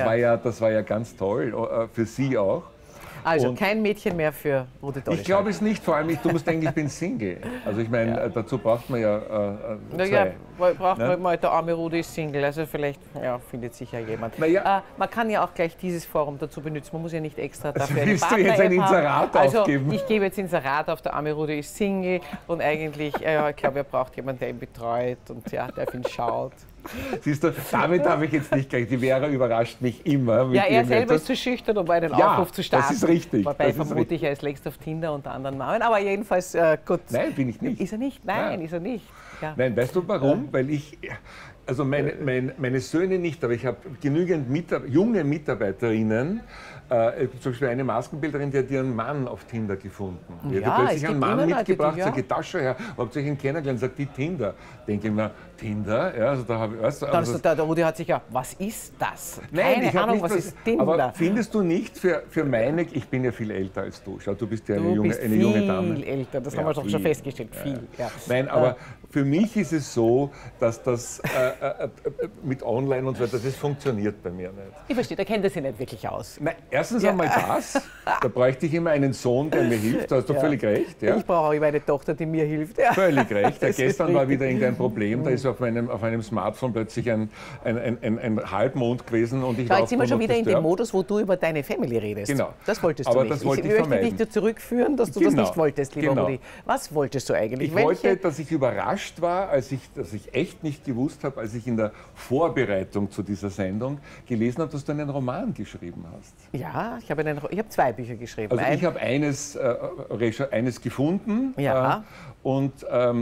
Speaker 1: Das war ja ganz toll, für sie auch.
Speaker 2: Also kein Mädchen mehr für Rudi Dolleschal.
Speaker 1: Ich glaube es nicht, vor allem, du musst denken, ich bin Single. Also ich meine, dazu braucht man ja
Speaker 2: zwei. Braucht man mal, der arme Rudi ist Single, also vielleicht findet sich ja jemand. Man kann ja auch gleich dieses Forum dazu benutzen, man muss ja nicht extra dafür eine Partner-App haben.
Speaker 1: Willst du jetzt ein Inserat aufgeben?
Speaker 2: Also ich gebe jetzt Inserat auf, der arme Rudi ist Single, und eigentlich, ich glaube, er braucht jemanden, der ihn betreut und der auf ihn schaut.
Speaker 1: Siehst du, damit habe ich jetzt nicht gleich. Die Vera überrascht mich immer.
Speaker 2: Er selber ist zu schüchtern, um einen Aufruf zu starten.
Speaker 1: Das ist richtig.
Speaker 2: Wobei vermute ich, er ist längst auf Tinder unter anderen Namen. Aber jedenfalls, gut.
Speaker 1: Nein, bin ich nicht.
Speaker 2: Ist er nicht? Nein, ist er nicht. Ja.
Speaker 1: Nein, weißt du warum? Weil also meine Söhne nicht, aber ich habe genügend junge Mitarbeiterinnen, zum Beispiel eine Maskenbilderin, die hat ihren Mann auf Tinder gefunden. Die hat plötzlich einen Mann mitgebracht, sagt, geht das schon her, habt ihr ihn kennengelernt, sagt die Tinder. Denke ich mir, Tinder? Ja, also da habe ich...
Speaker 2: Der Rudi hat sich ja, was ist das?
Speaker 1: Nein,
Speaker 2: Keine Ahnung, was ist Tinder?
Speaker 1: Aber findest du nicht für meine, ich bin ja viel älter als du, schau, du bist ja eine junge Dame.
Speaker 2: Viel älter, das haben wir doch schon festgestellt, viel. Ja.
Speaker 1: Nein, aber für mich ist es so, dass das mit Online und so weiter, das funktioniert bei mir nicht.
Speaker 2: Ich verstehe, da kennt er sich nicht wirklich aus.
Speaker 1: Nein, erstens einmal das, da bräuchte ich immer einen Sohn, der mir hilft, da hast du völlig recht. Ja?
Speaker 2: Ich brauche auch immer eine Tochter, die mir hilft. Ja.
Speaker 1: Völlig recht. Gestern war wieder irgendein Problem, da ist auf meinem Smartphone plötzlich ein Halbmond gewesen und ich war
Speaker 2: jetzt sind wir schon wieder in dem Modus, wo du über deine Family redest.
Speaker 1: Genau.
Speaker 2: Das wolltest
Speaker 1: aber
Speaker 2: du nicht.
Speaker 1: Das wollte
Speaker 2: ich möchte dich zurückführen, dass du das nicht wolltest, lieber Rudi. Was wolltest du eigentlich?
Speaker 1: Ich wollte, dass ich überrascht war, dass ich echt nicht gewusst habe, als ich in der Vorbereitung zu dieser Sendung gelesen habe, dass du einen Roman geschrieben hast.
Speaker 2: Ja, ich habe 2 Bücher geschrieben.
Speaker 1: Also ich habe eines gefunden.
Speaker 2: Ja.
Speaker 1: Und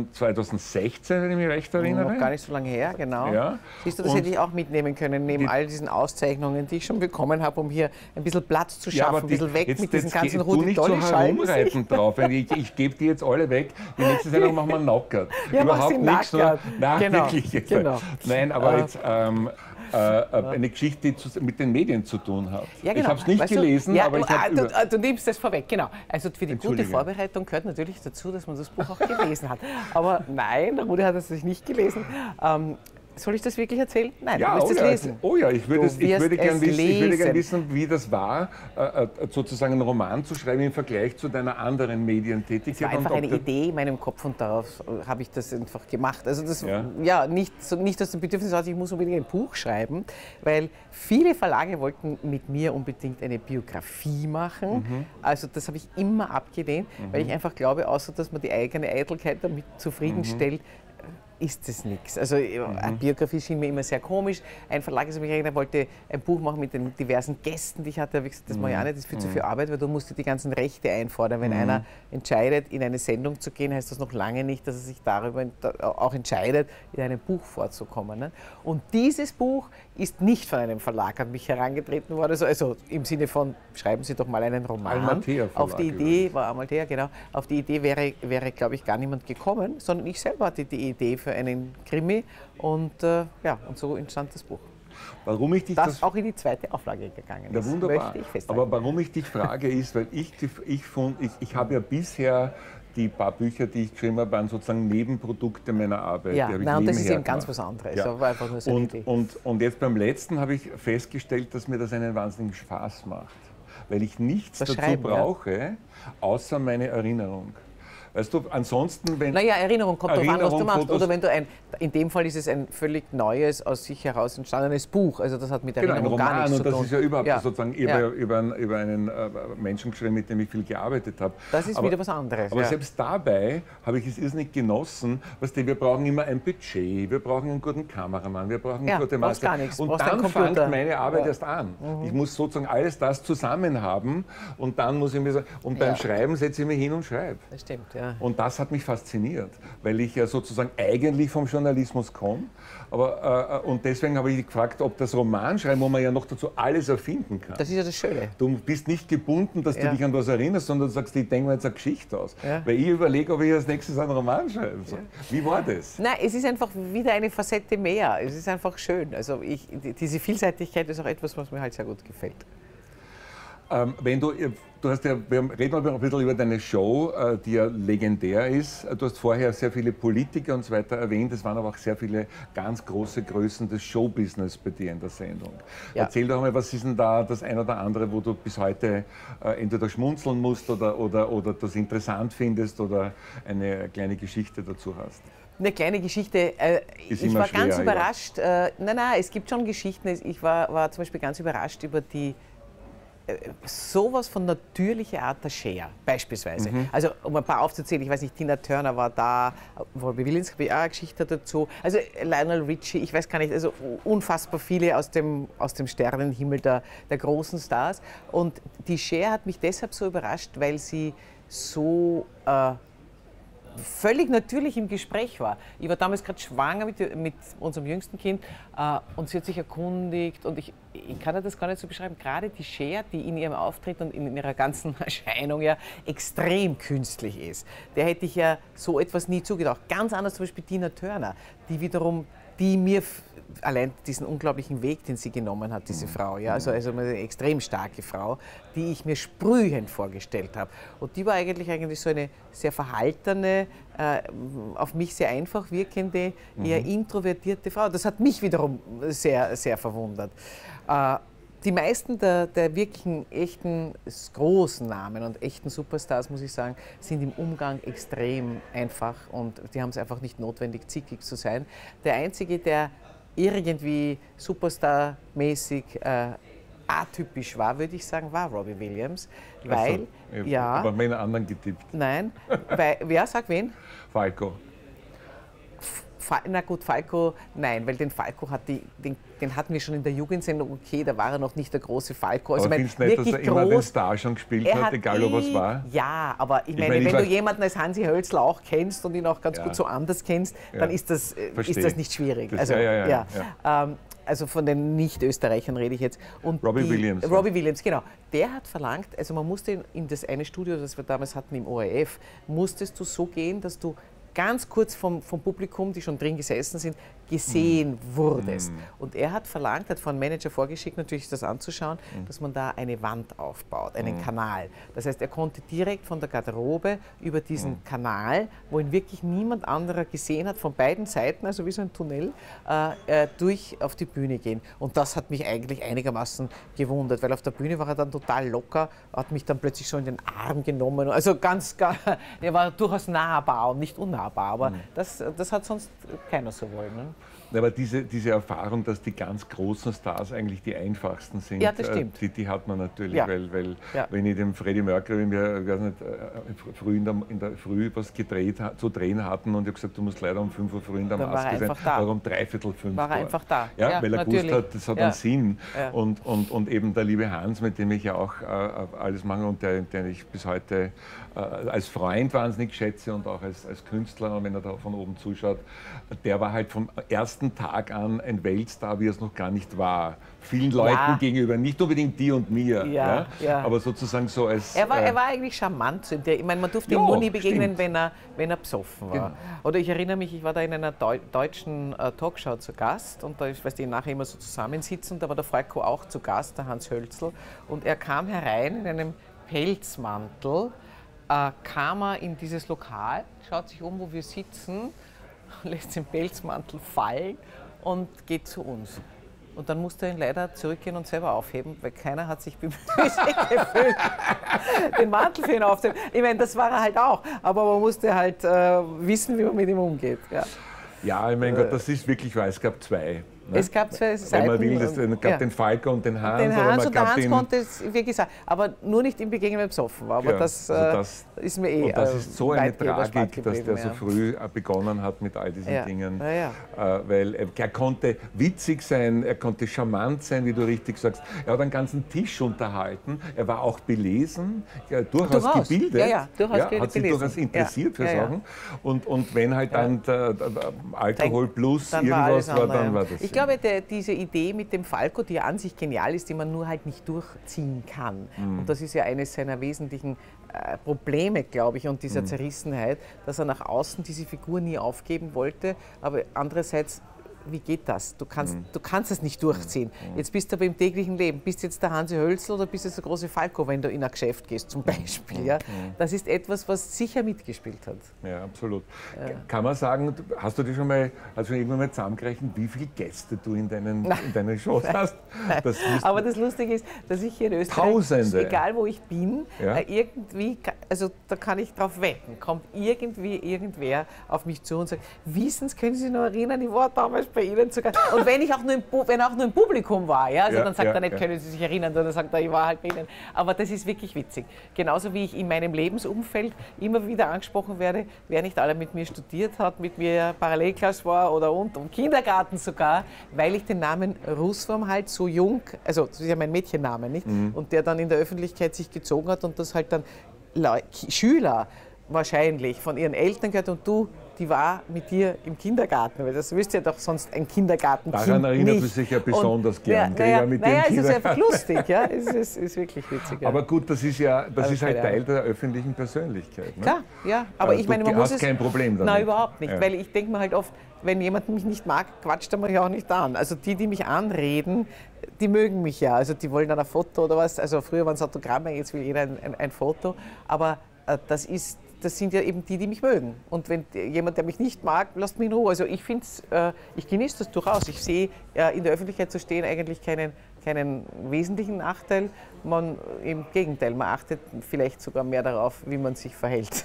Speaker 1: 2016, wenn ich mich recht erinnere.
Speaker 2: Noch gar nicht so lange her, genau.
Speaker 1: Ja.
Speaker 2: Siehst du, das hätte ich auch mitnehmen können, neben all diesen Auszeichnungen, die ich schon bekommen habe, um hier ein bisschen Platz zu schaffen, ein bisschen weg mit diesen ganzen Rudi Dolleschal.
Speaker 1: Du nicht so herumreiten drauf, ich gebe die jetzt alle weg. Die nächste Sendung machen wir knockert.
Speaker 2: Ja,
Speaker 1: überhaupt nichts. Nein,
Speaker 2: genau.
Speaker 1: Wirklich jetzt.
Speaker 2: Genau.
Speaker 1: Nein, aber jetzt... eine Geschichte, die mit den Medien zu tun hat.
Speaker 2: Ja, genau.
Speaker 1: Ich habe es nicht gelesen, aber ich habe...
Speaker 2: Du nimmst das vorweg, genau. Also für die gute Vorbereitung gehört natürlich dazu, dass man das Buch auch gelesen hat. Aber nein, der Rudi hat es sich nicht gelesen. Soll ich das wirklich erzählen? Nein,
Speaker 1: ja,
Speaker 2: du wirst es lesen.
Speaker 1: Ich würde gerne wissen, wie das war, sozusagen einen Roman zu schreiben im Vergleich zu deiner anderen Medientätigkeit.
Speaker 2: Es war einfach eine Idee in meinem Kopf und darauf habe ich das einfach gemacht. Also das, nicht aus dem Bedürfnis aus, ich muss unbedingt ein Buch schreiben, weil viele Verlage wollten mit mir unbedingt eine Biografie machen. Also das habe ich immer abgelehnt, weil ich einfach glaube, außer dass man die eigene Eitelkeit damit zufriedenstellt, ist es nichts. Also eine Biografie schien mir immer sehr komisch. Ein Verlag ist mich erinnert, wollte ein Buch machen mit den diversen Gästen, die ich hatte. Da habe ich gesagt, das mache ich auch nicht, das ist viel zu viel Arbeit, weil du musst dir die ganzen Rechte einfordern. Wenn einer entscheidet, in eine Sendung zu gehen, heißt das noch lange nicht, dass er sich darüber auch entscheidet, in einem Buch vorzukommen. Ne? Und dieses Buch ist nicht von einem Verlag an mich herangetreten worden, also im Sinne von, schreiben Sie doch mal einen Roman.
Speaker 1: Amalthea Verlag,
Speaker 2: auf die Idee, war Amalthea, genau, auf die Idee wäre glaube ich, gar niemand gekommen, sondern ich selber hatte die Idee für einen Krimi und und so entstand das Buch.
Speaker 1: Warum ich dich
Speaker 2: das auch in die zweite Auflage gegangen ist.
Speaker 1: Ja, wunderbar.
Speaker 2: Möchte ich festhalten.
Speaker 1: Aber warum ich dich frage, ist, weil ich habe ja bisher die paar Bücher, die ich geschrieben habe, waren sozusagen Nebenprodukte meiner Arbeit.
Speaker 2: Ja, und das ist eben ganz
Speaker 1: gemacht.
Speaker 2: was anderes.
Speaker 1: Ja.
Speaker 2: Aber einfach nur so eine Idee.
Speaker 1: Und jetzt beim letzten habe ich festgestellt, dass mir das einen wahnsinnigen Spaß macht, weil ich nichts dazu brauche, außer meine Erinnerung. Weißt du, ansonsten, wenn...
Speaker 2: Naja, Erinnerung kommt drauf an, was du machst.
Speaker 1: Fotos,
Speaker 2: oder wenn du in dem Fall ist es ein völlig neues, aus sich heraus entstandenes Buch. Also das hat mit Erinnerung gar nichts zu tun.
Speaker 1: Und das ist ja überhaupt sozusagen über einen Menschen geschrieben, mit dem ich viel gearbeitet habe.
Speaker 2: Das ist wieder was anderes.
Speaker 1: Aber selbst dabei habe ich es irrsinnig genossen. Weißt du, wir brauchen immer ein Budget, wir brauchen einen guten Kameramann, wir brauchen eine gute Maske.
Speaker 2: Gar nichts.
Speaker 1: Und dann fängt meine Arbeit erst an. Ich muss sozusagen alles das zusammen haben und dann muss ich mir sagen, und beim Schreiben setze ich mich hin und schreibe.
Speaker 2: Das stimmt, ja.
Speaker 1: Und das hat mich fasziniert, weil ich ja sozusagen eigentlich vom Journalismus komme. Und deswegen habe ich gefragt, ob das Romanschreiben, wo man ja noch dazu alles erfinden kann.
Speaker 2: Das ist ja das Schöne.
Speaker 1: Du bist nicht gebunden, dass du dich an was erinnerst, sondern du sagst, ich denke mir jetzt eine Geschichte aus.
Speaker 2: Ja.
Speaker 1: Weil ich überlege, ob ich als nächstes einen Roman schreiben soll. Wie war das?
Speaker 2: Nein, es ist einfach wieder eine Facette mehr. Es ist einfach schön. Also diese Vielseitigkeit ist auch etwas, was mir halt sehr gut gefällt.
Speaker 1: Du hast ja, reden wir ein bisschen über deine Show, die ja legendär ist. Du hast vorher sehr viele Politiker und so weiter erwähnt. Es waren aber auch sehr viele ganz große Größen des Showbusiness bei dir in der Sendung. Ja. Erzähl doch mal, was ist denn da das ein oder andere, wo du bis heute entweder schmunzeln musst oder das interessant findest oder eine kleine Geschichte dazu hast?
Speaker 2: Eine kleine Geschichte. Ich war ganz überrascht. Nein, es gibt schon Geschichten. Ich war zum Beispiel ganz überrascht über die sowas von natürlicher Art der Cher, beispielsweise. Also, um ein paar aufzuzählen, ich weiß nicht, Tina Turner war da, Robbie Williams habe ich auch eine Geschichte dazu, also Lionel Richie, ich weiß gar nicht, also unfassbar viele aus dem Sternenhimmel der großen Stars. Und die Cher hat mich deshalb so überrascht, weil sie so völlig natürlich im Gespräch war. Ich war damals gerade schwanger mit unserem jüngsten Kind und sie hat sich erkundigt und ich kann das gar nicht so beschreiben. Gerade die Cher, die in ihrem Auftritt und in ihrer ganzen Erscheinung ja extrem künstlich ist, der hätte ich ja so etwas nie zugedacht. Ganz anders zum Beispiel Tina Turner, die mir allein diesen unglaublichen Weg, den sie genommen hat, diese Frau, ja, also eine extrem starke Frau, die ich mir sprühend vorgestellt habe. Und die war eigentlich so eine sehr verhaltene, auf mich sehr einfach wirkende, eher introvertierte Frau. Das hat mich wiederum sehr, sehr verwundert. Die meisten der wirklichen, echten, großen Namen und echten Superstars, muss ich sagen, sind im Umgang extrem einfach und die haben es einfach nicht notwendig, zickig zu sein. Der Einzige, der irgendwie Superstar-mäßig atypisch war, würde ich sagen, war Robbie Williams. Weil,
Speaker 1: aber mit einen anderen getippt.
Speaker 2: Nein, wer sagt wen?
Speaker 1: Falco.
Speaker 2: Na gut, Falco, nein, weil den Falco den hatten wir schon in der Jugendsendung, okay, da war er noch nicht der große Falco. Also
Speaker 1: aber findest du nicht, dass er immer den Star schon gespielt hat, egal ob was war?
Speaker 2: Ja, aber ich meine, wenn du jemanden als Hansi Hölzl auch kennst und ihn auch ganz gut so anders kennst, dann ist das nicht schwierig. Also von den Nicht-Österreichern rede ich jetzt. Und
Speaker 1: Robbie Williams.
Speaker 2: Robbie Williams, genau. Der hat verlangt, also man musste in das eine Studio, das wir damals hatten im ORF, musstest du so gehen, dass du ganz kurz vom Publikum, die schon drin gesessen sind, gesehen wurdest. Und er hat verlangt, hat von einem Manager vorgeschickt, natürlich das anzuschauen, dass man da eine Wand aufbaut, einen Kanal. Das heißt, er konnte direkt von der Garderobe über diesen Kanal, wo ihn wirklich niemand anderer gesehen hat, von beiden Seiten, also wie so ein Tunnel, durch auf die Bühne gehen. Und das hat mich eigentlich einigermaßen gewundert, weil auf der Bühne war er dann total locker, hat mich dann plötzlich so in den Arm genommen. Also er war durchaus nahbar und nicht unnahbar, aber das hat sonst keiner so wollen. Ne?
Speaker 1: Aber diese Erfahrung, dass die ganz großen Stars eigentlich die einfachsten sind,
Speaker 2: Ja, das stimmt.
Speaker 1: Die hat man natürlich,
Speaker 2: Ja.
Speaker 1: weil
Speaker 2: Ja.
Speaker 1: wenn ich dem Freddie Mercury ich weiß nicht, früh in der Früh was zu drehen hatten und ich habe gesagt, du musst leider um 5 Uhr früh in der
Speaker 2: Dann war er
Speaker 1: Maske sein,
Speaker 2: einfach da.
Speaker 1: war er um 3/4, 5
Speaker 2: War er
Speaker 1: da.
Speaker 2: einfach da.
Speaker 1: Ja,
Speaker 2: Ja,
Speaker 1: weil er
Speaker 2: natürlich.
Speaker 1: gewusst hat, das hat
Speaker 2: Ja.
Speaker 1: einen Sinn.
Speaker 2: Ja.
Speaker 1: Und eben der liebe Hans, mit dem ich ja auch alles mache und den ich bis heute als Freund wahnsinnig schätze und auch als Künstler, wenn er da von oben zuschaut, der war halt vom ersten Tag an ein Weltstar, wie er es noch gar nicht war. Vielen Leuten gegenüber, nicht unbedingt dir und mir,
Speaker 2: Ja.
Speaker 1: aber sozusagen so als...
Speaker 2: Er war eigentlich charmant zu ihm. Ich meine, man durfte ihm nur nie begegnen, wenn er besoffen war.
Speaker 1: Genau.
Speaker 2: Oder ich erinnere mich, ich war da in einer deutschen Talkshow zu Gast und da ist, weißt du, nachher immer so zusammensitzen und da war der Falco auch zu Gast, der Hans Hölzl, und er kam herein in einem Pelzmantel, kam er in dieses Lokal, schaut sich um, wo wir sitzen, lässt den Pelzmantel fallen und geht zu uns. Und dann musste er ihn leider zurückgehen und selber aufheben, weil keiner hat sich bemüht gefühlt, den Mantel für ihn aufzuheben. Ich meine, das war er halt auch, aber man musste halt wissen, wie man mit ihm umgeht.
Speaker 1: Ja, ich meine Gott, das ist wirklich wahr, es gab zwei. Ne?
Speaker 2: Es gab zwei Seiten.
Speaker 1: Wenn man will, es gab den Falco und den Hans.
Speaker 2: Den Hans und der Hans
Speaker 1: den,
Speaker 2: konnte es wirklich sagen, aber nur nicht im Begegnen, wenn er besoffen war. Aber
Speaker 1: ja,
Speaker 2: das, ist mir
Speaker 1: und das ist so eine
Speaker 2: Tragik,
Speaker 1: Tragik, dass der so früh begonnen hat mit all diesen Dingen. Weil er konnte witzig sein, er konnte charmant sein, wie du richtig sagst. Er hat einen ganzen Tisch unterhalten, er war auch belesen, durchaus gebildet, hat sich durchaus interessiert für Sachen. Und wenn halt dann der Alkohol plus
Speaker 2: dann
Speaker 1: irgendwas war, dann war das.
Speaker 2: Ich glaube, diese Idee mit dem Falco, die ja an sich genial ist, die man nur halt nicht durchziehen kann. Und das ist ja eines seiner wesentlichen Probleme, glaube ich, und dieser Zerrissenheit, dass er nach außen diese Figur nie aufgeben wollte, aber andererseits, wie geht das? Du kannst es nicht durchziehen. Jetzt bist du aber im täglichen Leben. Bist jetzt der Hansi Hölzl oder bist jetzt der große Falco, wenn du in ein Geschäft gehst, zum Beispiel. Ja? Das ist etwas, was sicher mitgespielt hat. Ja,
Speaker 1: absolut. Kann man sagen, hast du irgendwann mal zusammengerechnet, wie viele Gäste du in deinen Shows hast?
Speaker 2: Aber das Lustige ist, dass ich hier in Österreich,
Speaker 1: Tausende.
Speaker 2: egal wo ich bin, irgendwie, also da kann ich drauf wetten, kommt irgendwer auf mich zu und sagt, können Sie sich noch erinnern, ich war damals bei Ihnen sogar. Und wenn auch nur im Publikum war, dann sagt er nicht, können Sie sich erinnern, sondern sagt er, ich war halt bei Ihnen. Aber das ist wirklich witzig. Genauso wie ich in meinem Lebensumfeld immer wieder angesprochen werde, wer nicht alle mit mir studiert hat, mit mir Parallelklasse war oder und Kindergarten sogar, weil ich den Namen Russwurm halt so jung, also das ist ja mein Mädchenname, nicht? Und der dann in der Öffentlichkeit sich gezogen hat und das halt dann Schüler wahrscheinlich von ihren Eltern gehört und die war mit dir im Kindergarten, weil das wüsste ja doch sonst ein Kindergartenkind
Speaker 1: Daran erinnert
Speaker 2: nicht.
Speaker 1: man sich ja besonders gern.
Speaker 2: Es ist einfach lustig, es ist wirklich witzig. Ja.
Speaker 1: Aber gut, das ist halt Teil der öffentlichen Persönlichkeit. Ne?
Speaker 2: Klar, ja, aber ich meine, man muss es...
Speaker 1: kein Problem damit.
Speaker 2: Nein, überhaupt nicht, weil ich denke mir halt oft, wenn jemand mich nicht mag, quatscht er mich auch nicht an. Also die mich anreden, die mögen mich ja, also die wollen dann ein Foto oder was, also früher waren es Autogramme, jetzt will jeder ein Foto, aber das sind ja eben die mich mögen. Und wenn jemand, der mich nicht mag, lasst mich in Ruhe. Also ich genieße das durchaus. Ich sehe in der Öffentlichkeit zu stehen eigentlich keinen wesentlichen Nachteil. Im Gegenteil, man achtet vielleicht sogar mehr darauf, wie man sich verhält.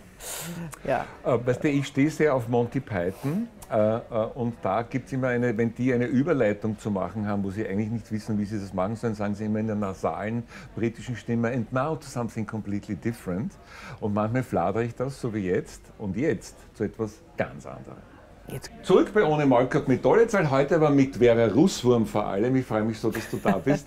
Speaker 1: Weißt du, ich stehe sehr auf Monty Python und da gibt es immer wenn die eine Überleitung zu machen haben, wo sie eigentlich nicht wissen, wie sie das machen sollen, sagen sie immer in der nasalen britischen Stimme, and now to something completely different. Und manchmal fladere ich das, so wie jetzt, und jetzt zu etwas ganz anderem. Zurück bei Ohne Maulkorb mit Dollezahl, heute aber mit Vera Russwurm vor allem. Ich freue mich so, dass du da bist.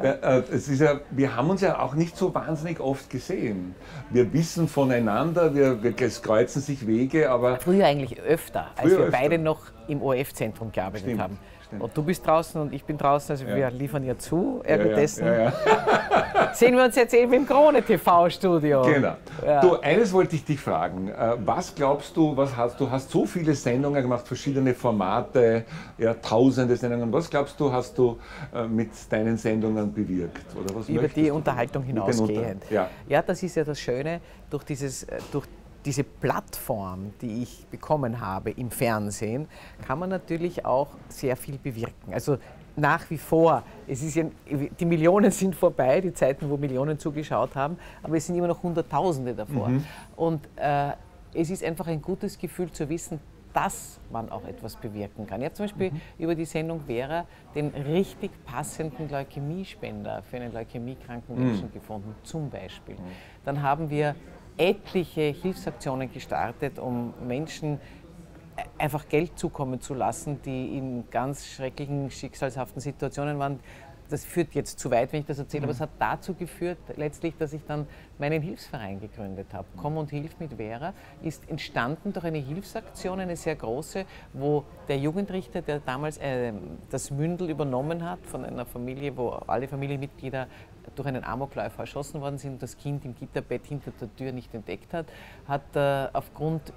Speaker 1: Wir haben uns ja auch nicht so wahnsinnig oft gesehen. Wir wissen voneinander, es kreuzen sich Wege, aber...
Speaker 2: Früher eigentlich öfter, als wir beide noch im ORF-Zentrum gearbeitet haben. Und du bist draußen und ich bin draußen, also wir liefern ja zu. Dessen sehen wir uns jetzt eben im Krone-TV-Studio.
Speaker 1: Genau. Du, eines wollte ich dich fragen. Was glaubst du, du hast so viele Sendungen gemacht, verschiedene Formate, tausende Sendungen. Was glaubst du, hast du mit deinen Sendungen bewirkt? Oder was
Speaker 2: über die Unterhaltung hinausgehend. Ja, das ist ja das Schöne, durch diese Plattform, die ich bekommen habe im Fernsehen, kann man natürlich auch sehr viel bewirken. Also nach wie vor, die Millionen sind vorbei, die Zeiten, wo Millionen zugeschaut haben, aber es sind immer noch Hunderttausende davor. Und es ist einfach ein gutes Gefühl zu wissen, dass man auch etwas bewirken kann. Ich habe zum Beispiel über die Sendung Vera den richtig passenden Leukämiespender für einen leukämiekranken Menschen gefunden, zum Beispiel. Dann haben wir etliche Hilfsaktionen gestartet, um Menschen einfach Geld zukommen zu lassen, die in ganz schrecklichen, schicksalshaften Situationen waren. Das führt jetzt zu weit, wenn ich das erzähle, aber es hat dazu geführt, letztlich, dass ich dann meinen Hilfsverein gegründet habe. Komm und hilf mit Vera ist entstanden durch eine Hilfsaktion, eine sehr große, wo der Jugendrichter, der damals das Mündel übernommen hat von einer Familie, wo alle Familienmitglieder durch einen Amokläufer erschossen worden sind, das Kind im Gitterbett hinter der Tür nicht entdeckt hat, hat aufgrund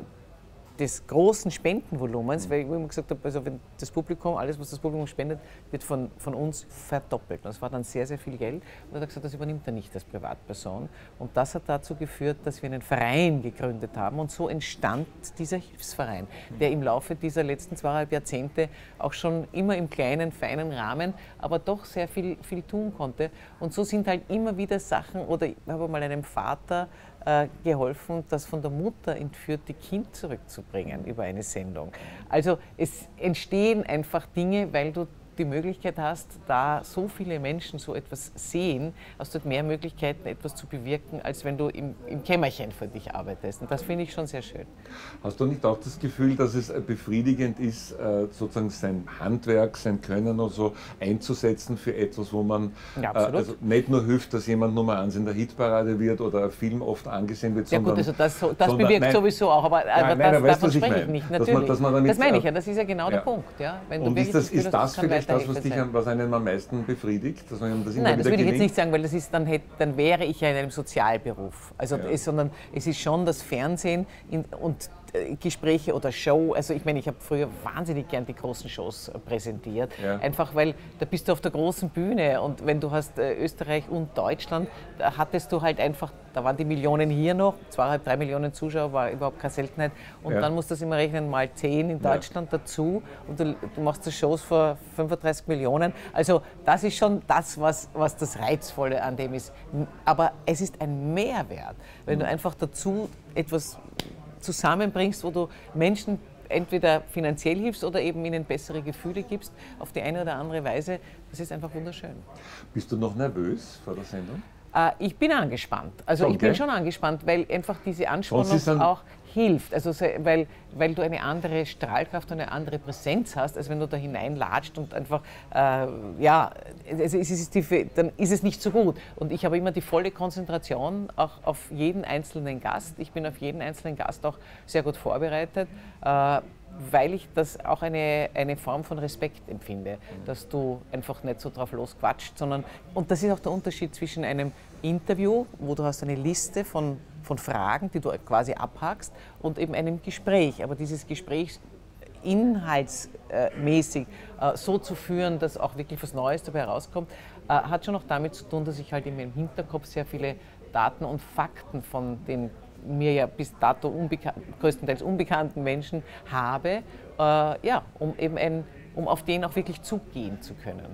Speaker 2: des großen Spendenvolumens, weil ich immer gesagt habe, also wenn das Publikum, alles was das Publikum spendet, wird von uns verdoppelt. Und das war dann sehr, sehr viel Geld. Und er hat gesagt, das übernimmt er nicht als Privatperson. Und das hat dazu geführt, dass wir einen Verein gegründet haben. Und so entstand dieser Hilfsverein, der im Laufe dieser letzten 2,5 Jahrzehnte auch schon immer im kleinen, feinen Rahmen, aber doch sehr viel tun konnte. Und so sind halt immer wieder Sachen, oder ich habe mal einem Vater geholfen, das von der Mutter entführte Kind zurückzubringen über eine Sendung. Also es entstehen einfach Dinge, weil du die Möglichkeit hast, da so viele Menschen so etwas sehen, hast du mehr Möglichkeiten, etwas zu bewirken, als wenn du im Kämmerchen für dich arbeitest. Und das finde ich schon sehr schön.
Speaker 1: Hast du nicht auch das Gefühl, dass es befriedigend ist, sozusagen sein Handwerk, sein Können oder so einzusetzen für etwas, wo man also nicht nur hilft, dass jemand Nummer 1 in der Hitparade wird oder ein Film oft angesehen wird, sondern... Ja gut,
Speaker 2: also das bewirkt sowieso auch, aber davon spreche ich nicht, natürlich. Das meine ich ja, das ist ja genau der Punkt. Ja? Wenn du
Speaker 1: und ist das vielleicht das, was einen am meisten befriedigt? Dass man das
Speaker 2: Nein, das würde ich jetzt nicht sagen, weil das ist, dann wäre ich ja in einem Sozialberuf. Also sondern es ist schon das Fernsehen und Gespräche oder Show. Also ich meine, ich habe früher wahnsinnig gern die großen Shows präsentiert. Ja. Einfach weil da bist du auf der großen Bühne und wenn du hast Österreich und Deutschland, da hattest du halt einfach, da waren die Millionen hier noch, 2,5, 3 Millionen Zuschauer, war überhaupt keine Seltenheit. Und dann musst du das immer rechnen, mal 10 in Deutschland dazu und du machst so Shows vor 35 Millionen. Also das ist schon das, was das Reizvolle an dem ist. Aber es ist ein Mehrwert, wenn du einfach dazu etwas zusammenbringst, wo du Menschen entweder finanziell hilfst oder eben ihnen bessere Gefühle gibst, auf die eine oder andere Weise. Das ist einfach wunderschön.
Speaker 1: Bist du noch nervös vor der Sendung?
Speaker 2: Ich bin angespannt. Also ich bin schon angespannt, weil einfach diese Anspannung auch hilft. Also weil du eine andere Strahlkraft und eine andere Präsenz hast, als wenn du da hineinlatscht und einfach, dann ist es nicht so gut. Und ich habe immer die volle Konzentration auch auf jeden einzelnen Gast. Ich bin auf jeden einzelnen Gast auch sehr gut vorbereitet, weil ich das auch eine Form von Respekt empfinde, dass du einfach nicht so drauf losquatscht, sondern, und das ist auch der Unterschied zwischen einem Interview, wo du hast eine Liste von Fragen, die du quasi abhakst, und eben einem Gespräch. Aber dieses Gespräch inhaltsmäßig so zu führen, dass auch wirklich was Neues dabei herauskommt, hat schon noch damit zu tun, dass ich halt in meinem Hinterkopf sehr viele Daten und Fakten von den mir ja bis dato größtenteils unbekannten Menschen habe, um auf den auch wirklich zugehen zu können.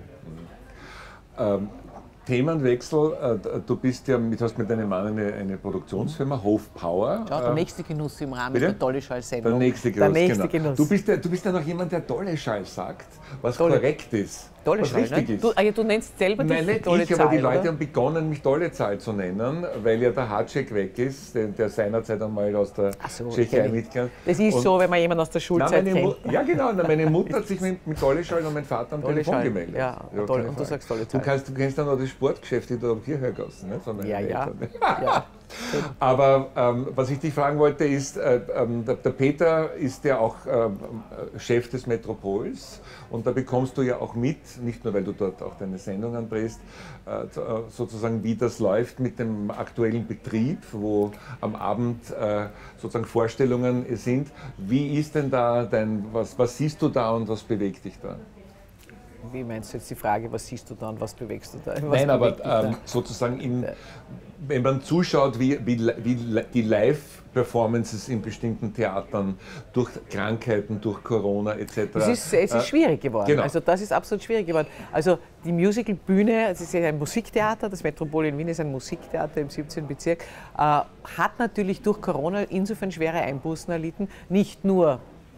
Speaker 1: Themenwechsel, du hast mit deinem Mann eine Produktionsfirma, Hofpower.
Speaker 2: Ja, der nächste Genuss im Rahmen der Dolleschall-Sendung.
Speaker 1: Der nächste Genuss. Du bist ja noch jemand, der Dolleschall sagt, was korrekt ist.
Speaker 2: Dolleschall,
Speaker 1: was richtig ist.
Speaker 2: Du nennst selber dich
Speaker 1: nicht
Speaker 2: Dollezahl,
Speaker 1: ich, aber die Leute haben begonnen, mich Dollezahl zu nennen, weil ja der Hacek weg ist, der seinerzeit einmal aus der Tschechei mitkam.
Speaker 2: Das ist so, wenn man jemanden aus der Schulzeit kennt.
Speaker 1: Ja genau, meine Mutter hat sich mit Dolleschall und mein Vater am Telefon gemeldet.
Speaker 2: Ja, und du sagst Dollezahl.
Speaker 1: Du kennst dann noch das Sportgeschäft, die du am Kirchhörgassen, ne, von meinen Eltern.
Speaker 2: Ja.
Speaker 1: Aber was ich dich fragen wollte ist, der Peter ist ja auch Chef des Metropols und da bekommst du ja auch mit, nicht nur weil du dort auch deine Sendungen drehst, sozusagen wie das läuft mit dem aktuellen Betrieb, wo am Abend sozusagen Vorstellungen sind. Wie ist denn da was siehst du da und was bewegt dich da?
Speaker 2: Wie meinst du jetzt die Frage, was siehst du da und was bewegst du da?
Speaker 1: Nein, aber sozusagen, wenn man zuschaut, wie die Live-Performances in bestimmten Theatern durch Krankheiten, durch Corona etc.
Speaker 2: Es ist schwierig geworden.
Speaker 1: Genau.
Speaker 2: Also das ist absolut schwierig geworden. Also die Musicalbühne, es ist ja ein Musiktheater, das Metropol in Wien ist ein Musiktheater im 17. Bezirk, hat natürlich durch Corona insofern schwere Einbußen erlitten, nicht nur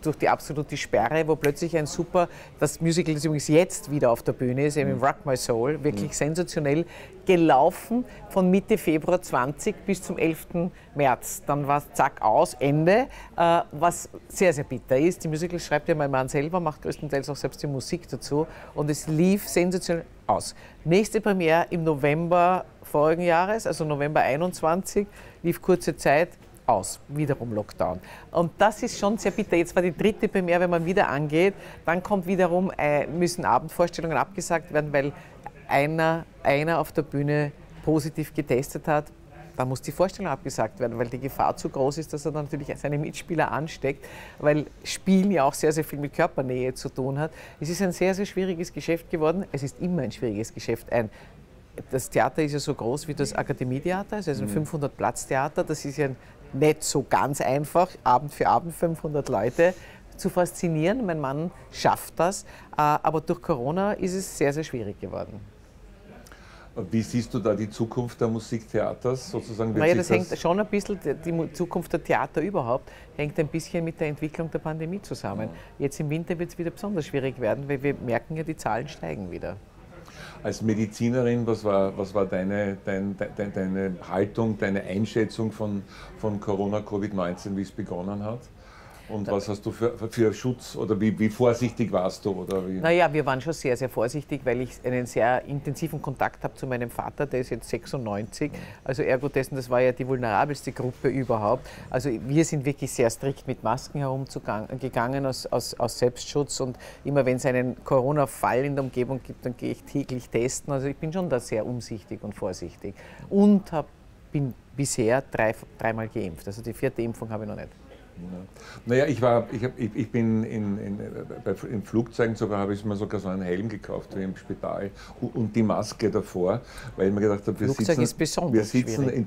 Speaker 2: durch die absolute Sperre, wo plötzlich das Musical, das übrigens jetzt wieder auf der Bühne ist, eben Rock My Soul, wirklich sensationell gelaufen von Mitte Februar 20 bis zum 11. März. Dann war es zack aus, Ende, was sehr, sehr bitter ist. Die Musical schreibt ja mein Mann selber, macht größtenteils auch selbst die Musik dazu und es lief sensationell aus. Nächste Premiere im November vorigen Jahres, also November 21, lief kurze Zeit aus, wiederum Lockdown. Und das ist schon sehr bitter. Jetzt war die dritte Premiere, wenn man wieder angeht, dann kommt wiederum, müssen Abendvorstellungen abgesagt werden, weil einer auf der Bühne positiv getestet hat. Da muss die Vorstellung abgesagt werden, weil die Gefahr zu groß ist, dass er dann natürlich seine Mitspieler ansteckt, weil Spielen ja auch sehr, sehr viel mit Körpernähe zu tun hat. Es ist ein sehr, sehr schwieriges Geschäft geworden. Es ist immer ein schwieriges Geschäft. Das Theater ist ja so groß wie das Akademietheater, also ein 500-Platz-Theater. Das ist ja nicht so ganz einfach, Abend für Abend 500 Leute zu faszinieren. Mein Mann schafft das, aber durch Corona ist es sehr, sehr schwierig geworden.
Speaker 1: Wie siehst du da die Zukunft der Musiktheaters sozusagen?
Speaker 2: Naja, das hängt schon ein bisschen, die Zukunft der Theater überhaupt, hängt ein bisschen mit der Entwicklung der Pandemie zusammen. Jetzt im Winter wird es wieder besonders schwierig werden, weil wir merken ja, die Zahlen steigen wieder.
Speaker 1: Als Medizinerin, was war deine Haltung, deine Einschätzung von Corona, Covid-19, wie es begonnen hat? Und was hast du für Schutz oder wie vorsichtig warst du? Oder wie?
Speaker 2: Naja, wir waren schon sehr, sehr vorsichtig, weil ich einen sehr intensiven Kontakt habe zu meinem Vater, der ist jetzt 96. Also ergo dessen, das war ja die vulnerabelste Gruppe überhaupt. Also wir sind wirklich sehr strikt mit Masken herumgegangen aus Selbstschutz und immer wenn es einen Corona-Fall in der Umgebung gibt, dann gehe ich täglich testen. Also ich bin schon da sehr umsichtig und vorsichtig und bin bisher dreimal geimpft. Also die 4. Impfung habe ich noch nicht.
Speaker 1: Naja, ich bin in Flugzeugen sogar, habe ich mir sogar so einen Helm gekauft wie im Spital und die Maske davor, weil ich mir gedacht habe, wir sitzen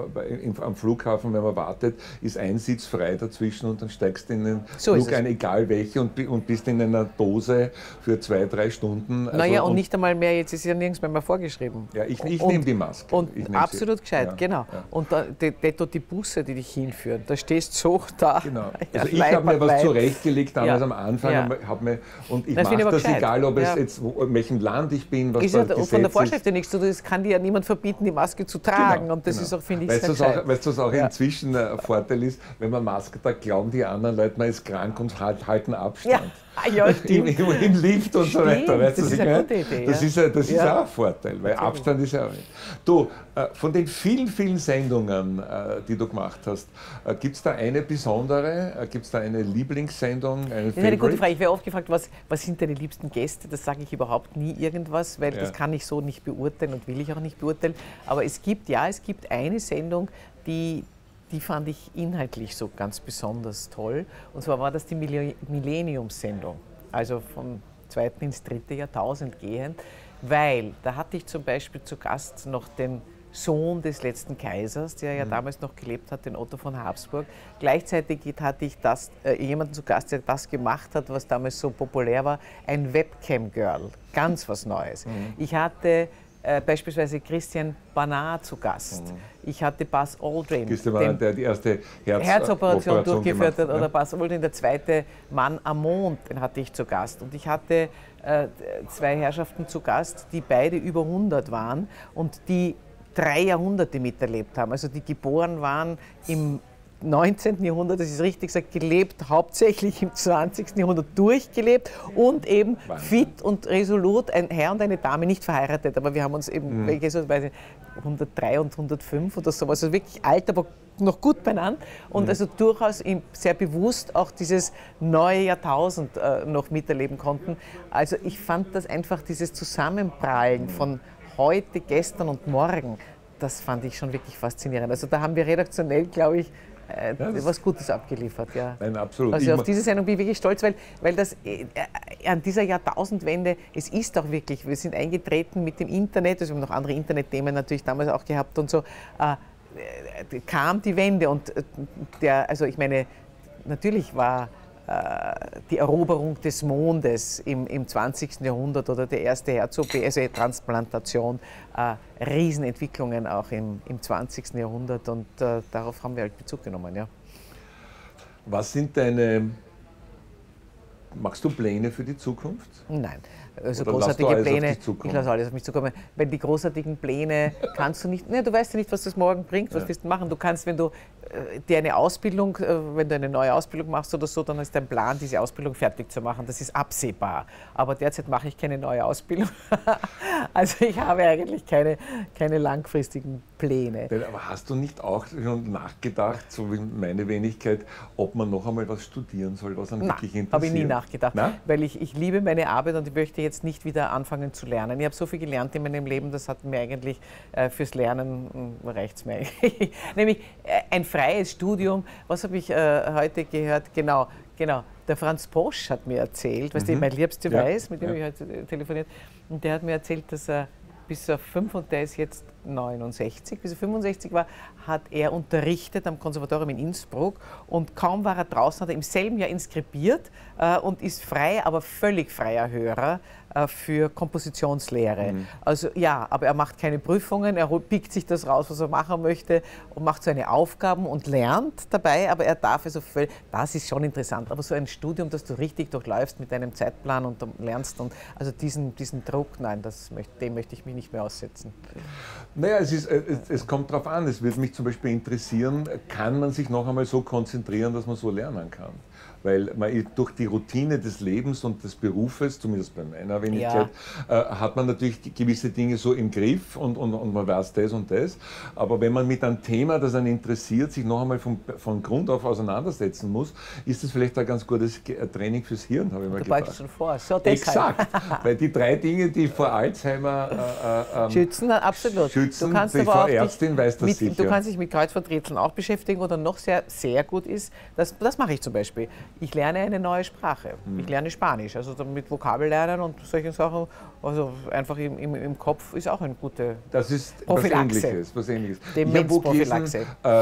Speaker 1: am Flughafen, wenn man wartet, ist ein Sitz frei dazwischen und dann steigst du in den Flug ein, egal welche, und bist in einer Dose für 2-3 Stunden. Also,
Speaker 2: naja, und nicht einmal mehr, jetzt ist ja nirgends mehr vorgeschrieben.
Speaker 1: Ja, ich nehme die Maske.
Speaker 2: Und absolut gescheit, genau. Ja. Und die Busse, die dich hinführen, da stehst du so da.
Speaker 1: Genau. Also ich habe mir was zurechtgelegt damals am Anfang und ich mache das egal, ob es jetzt in welchem Land ich bin, was da Gesetz ist.
Speaker 2: Von der Vorschrift ja nichts, das kann dir ja niemand verbieten, die Maske zu tragen. Genau, und das ist auch, finde ich, sehr gescheit. Weißt du, was auch inzwischen ein Vorteil ist, wenn man Maske tragt, glauben die anderen Leute, man ist krank und halten Abstand. Ja, stimmt.
Speaker 1: Im Lift und so weiter. Weißt
Speaker 2: das ist eine gute Idee.
Speaker 1: Das ist auch ein Vorteil, weil Abstand ist ja auch nicht. Du, von den vielen, vielen Sendungen, die du gemacht hast, gibt es da eine besondere, gibt es da eine Lieblingssendung?
Speaker 2: Das ist eine gute Frage. Ich werde oft gefragt, was sind deine liebsten Gäste? Das sage ich überhaupt nie irgendwas, weil das kann ich so nicht beurteilen und will ich auch nicht beurteilen. Aber es gibt eine Sendung, die fand ich inhaltlich so ganz besonders toll. Und zwar war das die Millenniumssendung, also vom 2. ins 3. Jahrtausend gehend, weil da hatte ich zum Beispiel zu Gast noch den Sohn des letzten Kaisers, der ja damals noch gelebt hat, den Otto von Habsburg. Gleichzeitig hatte ich jemanden zu Gast, der das gemacht hat, was damals so populär war, ein Webcam-Girl, ganz was Neues. Ich hatte beispielsweise Christian Barnard zu Gast. Ich hatte Buzz Aldrin,
Speaker 1: Christian Barnard, der die erste
Speaker 2: Herzoperation durchgeführt hat, oder Buzz Aldrin, der zweite Mann am Mond, den hatte ich zu Gast. Und ich hatte 2 Herrschaften zu Gast, die beide über 100 waren und die 3 Jahrhunderte miterlebt haben, also die geboren waren im 19. Jahrhundert, das ist richtig gesagt, gelebt, hauptsächlich im 20. Jahrhundert durchgelebt und eben fit und resolut, ein Herr und eine Dame, nicht verheiratet, aber wir haben uns eben, welche so, 103 und 105 oder sowas, also wirklich alt, aber noch gut beieinander und also durchaus sehr bewusst auch dieses neue Jahrtausend noch miterleben konnten. Also ich fand das einfach, dieses Zusammenprallen von heute, gestern und morgen, das fand ich schon wirklich faszinierend. Also da haben wir redaktionell, glaube ich, was Gutes abgeliefert. Ja.
Speaker 1: Nein, absolut.
Speaker 2: Also auf diese Sendung bin ich wirklich stolz, weil das an dieser Jahrtausendwende, es ist auch wirklich, wir sind eingetreten mit dem Internet, also wir haben noch andere Internetthemen natürlich damals auch gehabt und so, kam die Wende und also ich meine, natürlich war die Eroberung des Mondes im 20. Jahrhundert oder der erste Herz-OP-Transplantation, Riesenentwicklungen auch im 20. Jahrhundert und darauf haben wir halt Bezug genommen. Ja.
Speaker 1: Was sind deine Machst du Pläne für die Zukunft?
Speaker 2: Nein, also
Speaker 1: Oder
Speaker 2: großartige Pläne, ich
Speaker 1: zukommen?
Speaker 2: lasse alles auf mich zukommen. Weil die großartigen Pläne kannst du nicht, ne, du weißt ja nicht, was das morgen bringt, was willst du machen. Du kannst, wenn du dir eine Ausbildung, wenn du eine neue Ausbildung machst oder so, dann ist dein Plan, diese Ausbildung fertig zu machen. Das ist absehbar. Aber derzeit mache ich keine neue Ausbildung. Also ich habe eigentlich keine langfristigen Pläne.
Speaker 1: Aber hast du nicht auch schon nachgedacht, so wie meine Wenigkeit, ob man noch einmal was studieren soll, was einen wirklich interessiert?
Speaker 2: Habe ich nie nachgedacht,
Speaker 1: Na?
Speaker 2: weil ich liebe meine Arbeit und ich möchte jetzt nicht wieder anfangen zu lernen. Ich habe so viel gelernt in meinem Leben, das hat mir eigentlich fürs Lernen reicht es mir eigentlich. Nämlich ein freies Studium, was habe ich heute gehört? Genau. Der Franz Bosch hat mir erzählt, weißt du, mein Liebster weiß, mit dem ich heute telefoniert, und der hat mir erzählt, dass er bis er 5 und der ist jetzt 69, bis er 65 war, hat er unterrichtet am Konservatorium in Innsbruck und kaum war er draußen, hat er im selben Jahr inskribiert und ist frei, aber völlig freier Hörer für Kompositionslehre. Also ja, aber er macht keine Prüfungen, er pickt sich das raus, was er machen möchte und macht seine Aufgaben und lernt dabei, aber er darf also völlig, das ist schon interessant, aber so ein Studium, das du richtig durchläufst mit deinem Zeitplan und lernst und also diesen Druck, nein, dem möchte ich mich nicht mehr aussetzen.
Speaker 1: Naja, es kommt darauf an. Es würde mich zum Beispiel interessieren, kann man sich noch einmal so konzentrieren, dass man so lernen kann? Weil man durch die Routine des Lebens und des Berufes, zumindest bei meiner Wenigkeit, hat man natürlich gewisse Dinge so im Griff und man weiß das und das. Aber wenn man mit einem Thema, das einen interessiert, sich noch einmal von Grund auf auseinandersetzen muss, ist das vielleicht ein ganz gutes Training fürs Hirn, habe ich mal gedacht.
Speaker 2: Du beugst schon vor, so deshalb.
Speaker 1: Exakt, weil die 3 Dinge, die vor Alzheimer
Speaker 2: schützen, absolut.
Speaker 1: Schützen,
Speaker 2: du kannst
Speaker 1: die
Speaker 2: aber
Speaker 1: Frau
Speaker 2: auch
Speaker 1: Ärztin weiß das sicher.
Speaker 2: Du kannst dich mit Kreuzworträtseln auch beschäftigen oder noch sehr, sehr gut ist, das mache ich zum Beispiel. Ich lerne eine neue Sprache. Ich lerne Spanisch, also mit Vokabellernen und solchen Sachen, also einfach im Kopf ist auch eine gute
Speaker 1: Das ist
Speaker 2: Prophylaxe.
Speaker 1: Was Ähnliches.
Speaker 2: Demenzprophylaxe.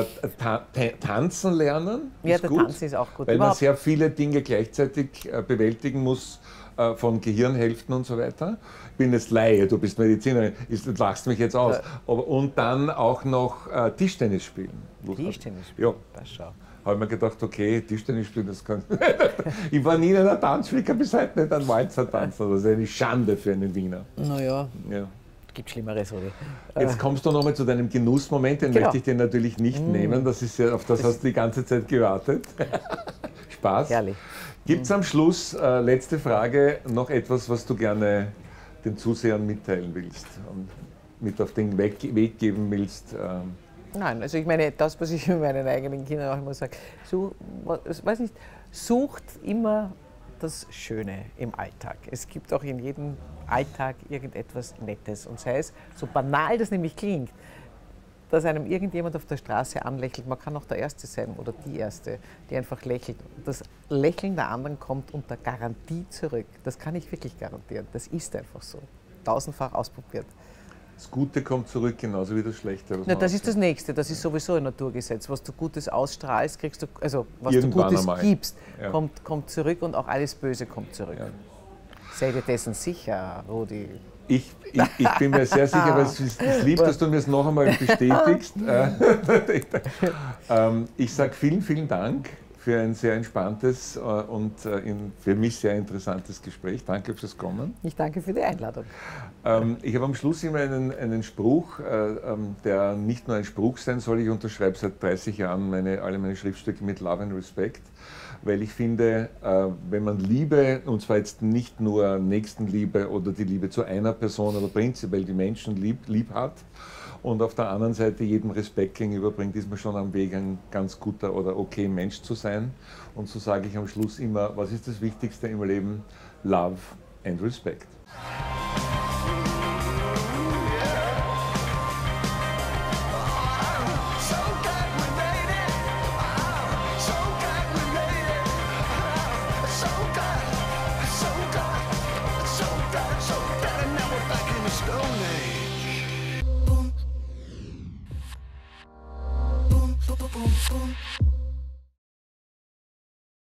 Speaker 1: Tanzen lernen
Speaker 2: Ja,
Speaker 1: ist
Speaker 2: der
Speaker 1: gut,
Speaker 2: Tanzen ist auch gut.
Speaker 1: weil man sehr viele Dinge gleichzeitig bewältigen muss, von Gehirnhälften und so weiter. Ich bin jetzt Laie, du bist Medizinerin, du lachst mich jetzt aus. Und dann auch noch Tischtennis spielen.
Speaker 2: Tischtennis
Speaker 1: spielen? Ja.
Speaker 2: Das schau.
Speaker 1: Habe ich mir gedacht, okay, Tischtennis spielen, das kann ich war nie in einer Tanzflicker, bis heute nicht ein Walzer tanzen. Das ist eine Schande für einen Wiener.
Speaker 2: Naja,
Speaker 1: ja.
Speaker 2: Gibt Schlimmeres, oder?
Speaker 1: Jetzt kommst du nochmal zu deinem Genussmoment, den möchte ich dir natürlich nicht nehmen. Das ist ja, auf das hast du die ganze Zeit gewartet. Spaß.
Speaker 2: Herrlich.
Speaker 1: Gibt es am Schluss, letzte Frage, noch etwas, was du gerne den Zusehern mitteilen willst und mit auf den Weg geben willst?
Speaker 2: Nein, also ich meine, das, was ich meinen eigenen Kindern auch immer sage, sucht immer das Schöne im Alltag. Es gibt auch in jedem Alltag irgendetwas Nettes. Und sei es, so banal das nämlich klingt, dass einem irgendjemand auf der Straße anlächelt, man kann auch der Erste sein oder die Erste, die einfach lächelt. Das Lächeln der anderen kommt unter Garantie zurück. Das kann ich wirklich garantieren. Das ist einfach so. 1000-fach ausprobiert.
Speaker 1: Das Gute kommt zurück, genauso wie das Schlechte.
Speaker 2: Na, das ist das Nächste, das ist sowieso ein Naturgesetz. Was du Gutes ausstrahlst, kriegst du, also was
Speaker 1: Irgendwann
Speaker 2: du Gutes
Speaker 1: einmal.
Speaker 2: gibst,
Speaker 1: Ja.
Speaker 2: kommt zurück und auch alles Böse kommt zurück.
Speaker 1: Ja.
Speaker 2: Sei dir dessen sicher, Rudi.
Speaker 1: Ich bin mir sehr sicher, weil es ist lieb, dass du mir es noch einmal bestätigst. Ich sage vielen, vielen Dank für ein sehr entspanntes und für mich sehr interessantes Gespräch. Danke fürs Kommen.
Speaker 2: Ich danke für die Einladung.
Speaker 1: Ich habe am Schluss immer einen Spruch, der nicht nur ein Spruch sein soll. Ich unterschreibe seit 30 Jahren alle meine Schriftstücke mit Love and Respect, weil ich finde, wenn man Liebe, und zwar jetzt nicht nur Nächstenliebe oder die Liebe zu einer Person oder prinzipiell die Menschen lieb hat, und auf der anderen Seite jedem Respekt gegenüberbringt, ist man schon am Weg, ein ganz guter oder okay Mensch zu sein. Und so sage ich am Schluss immer, was ist das Wichtigste im Leben? Love and Respect.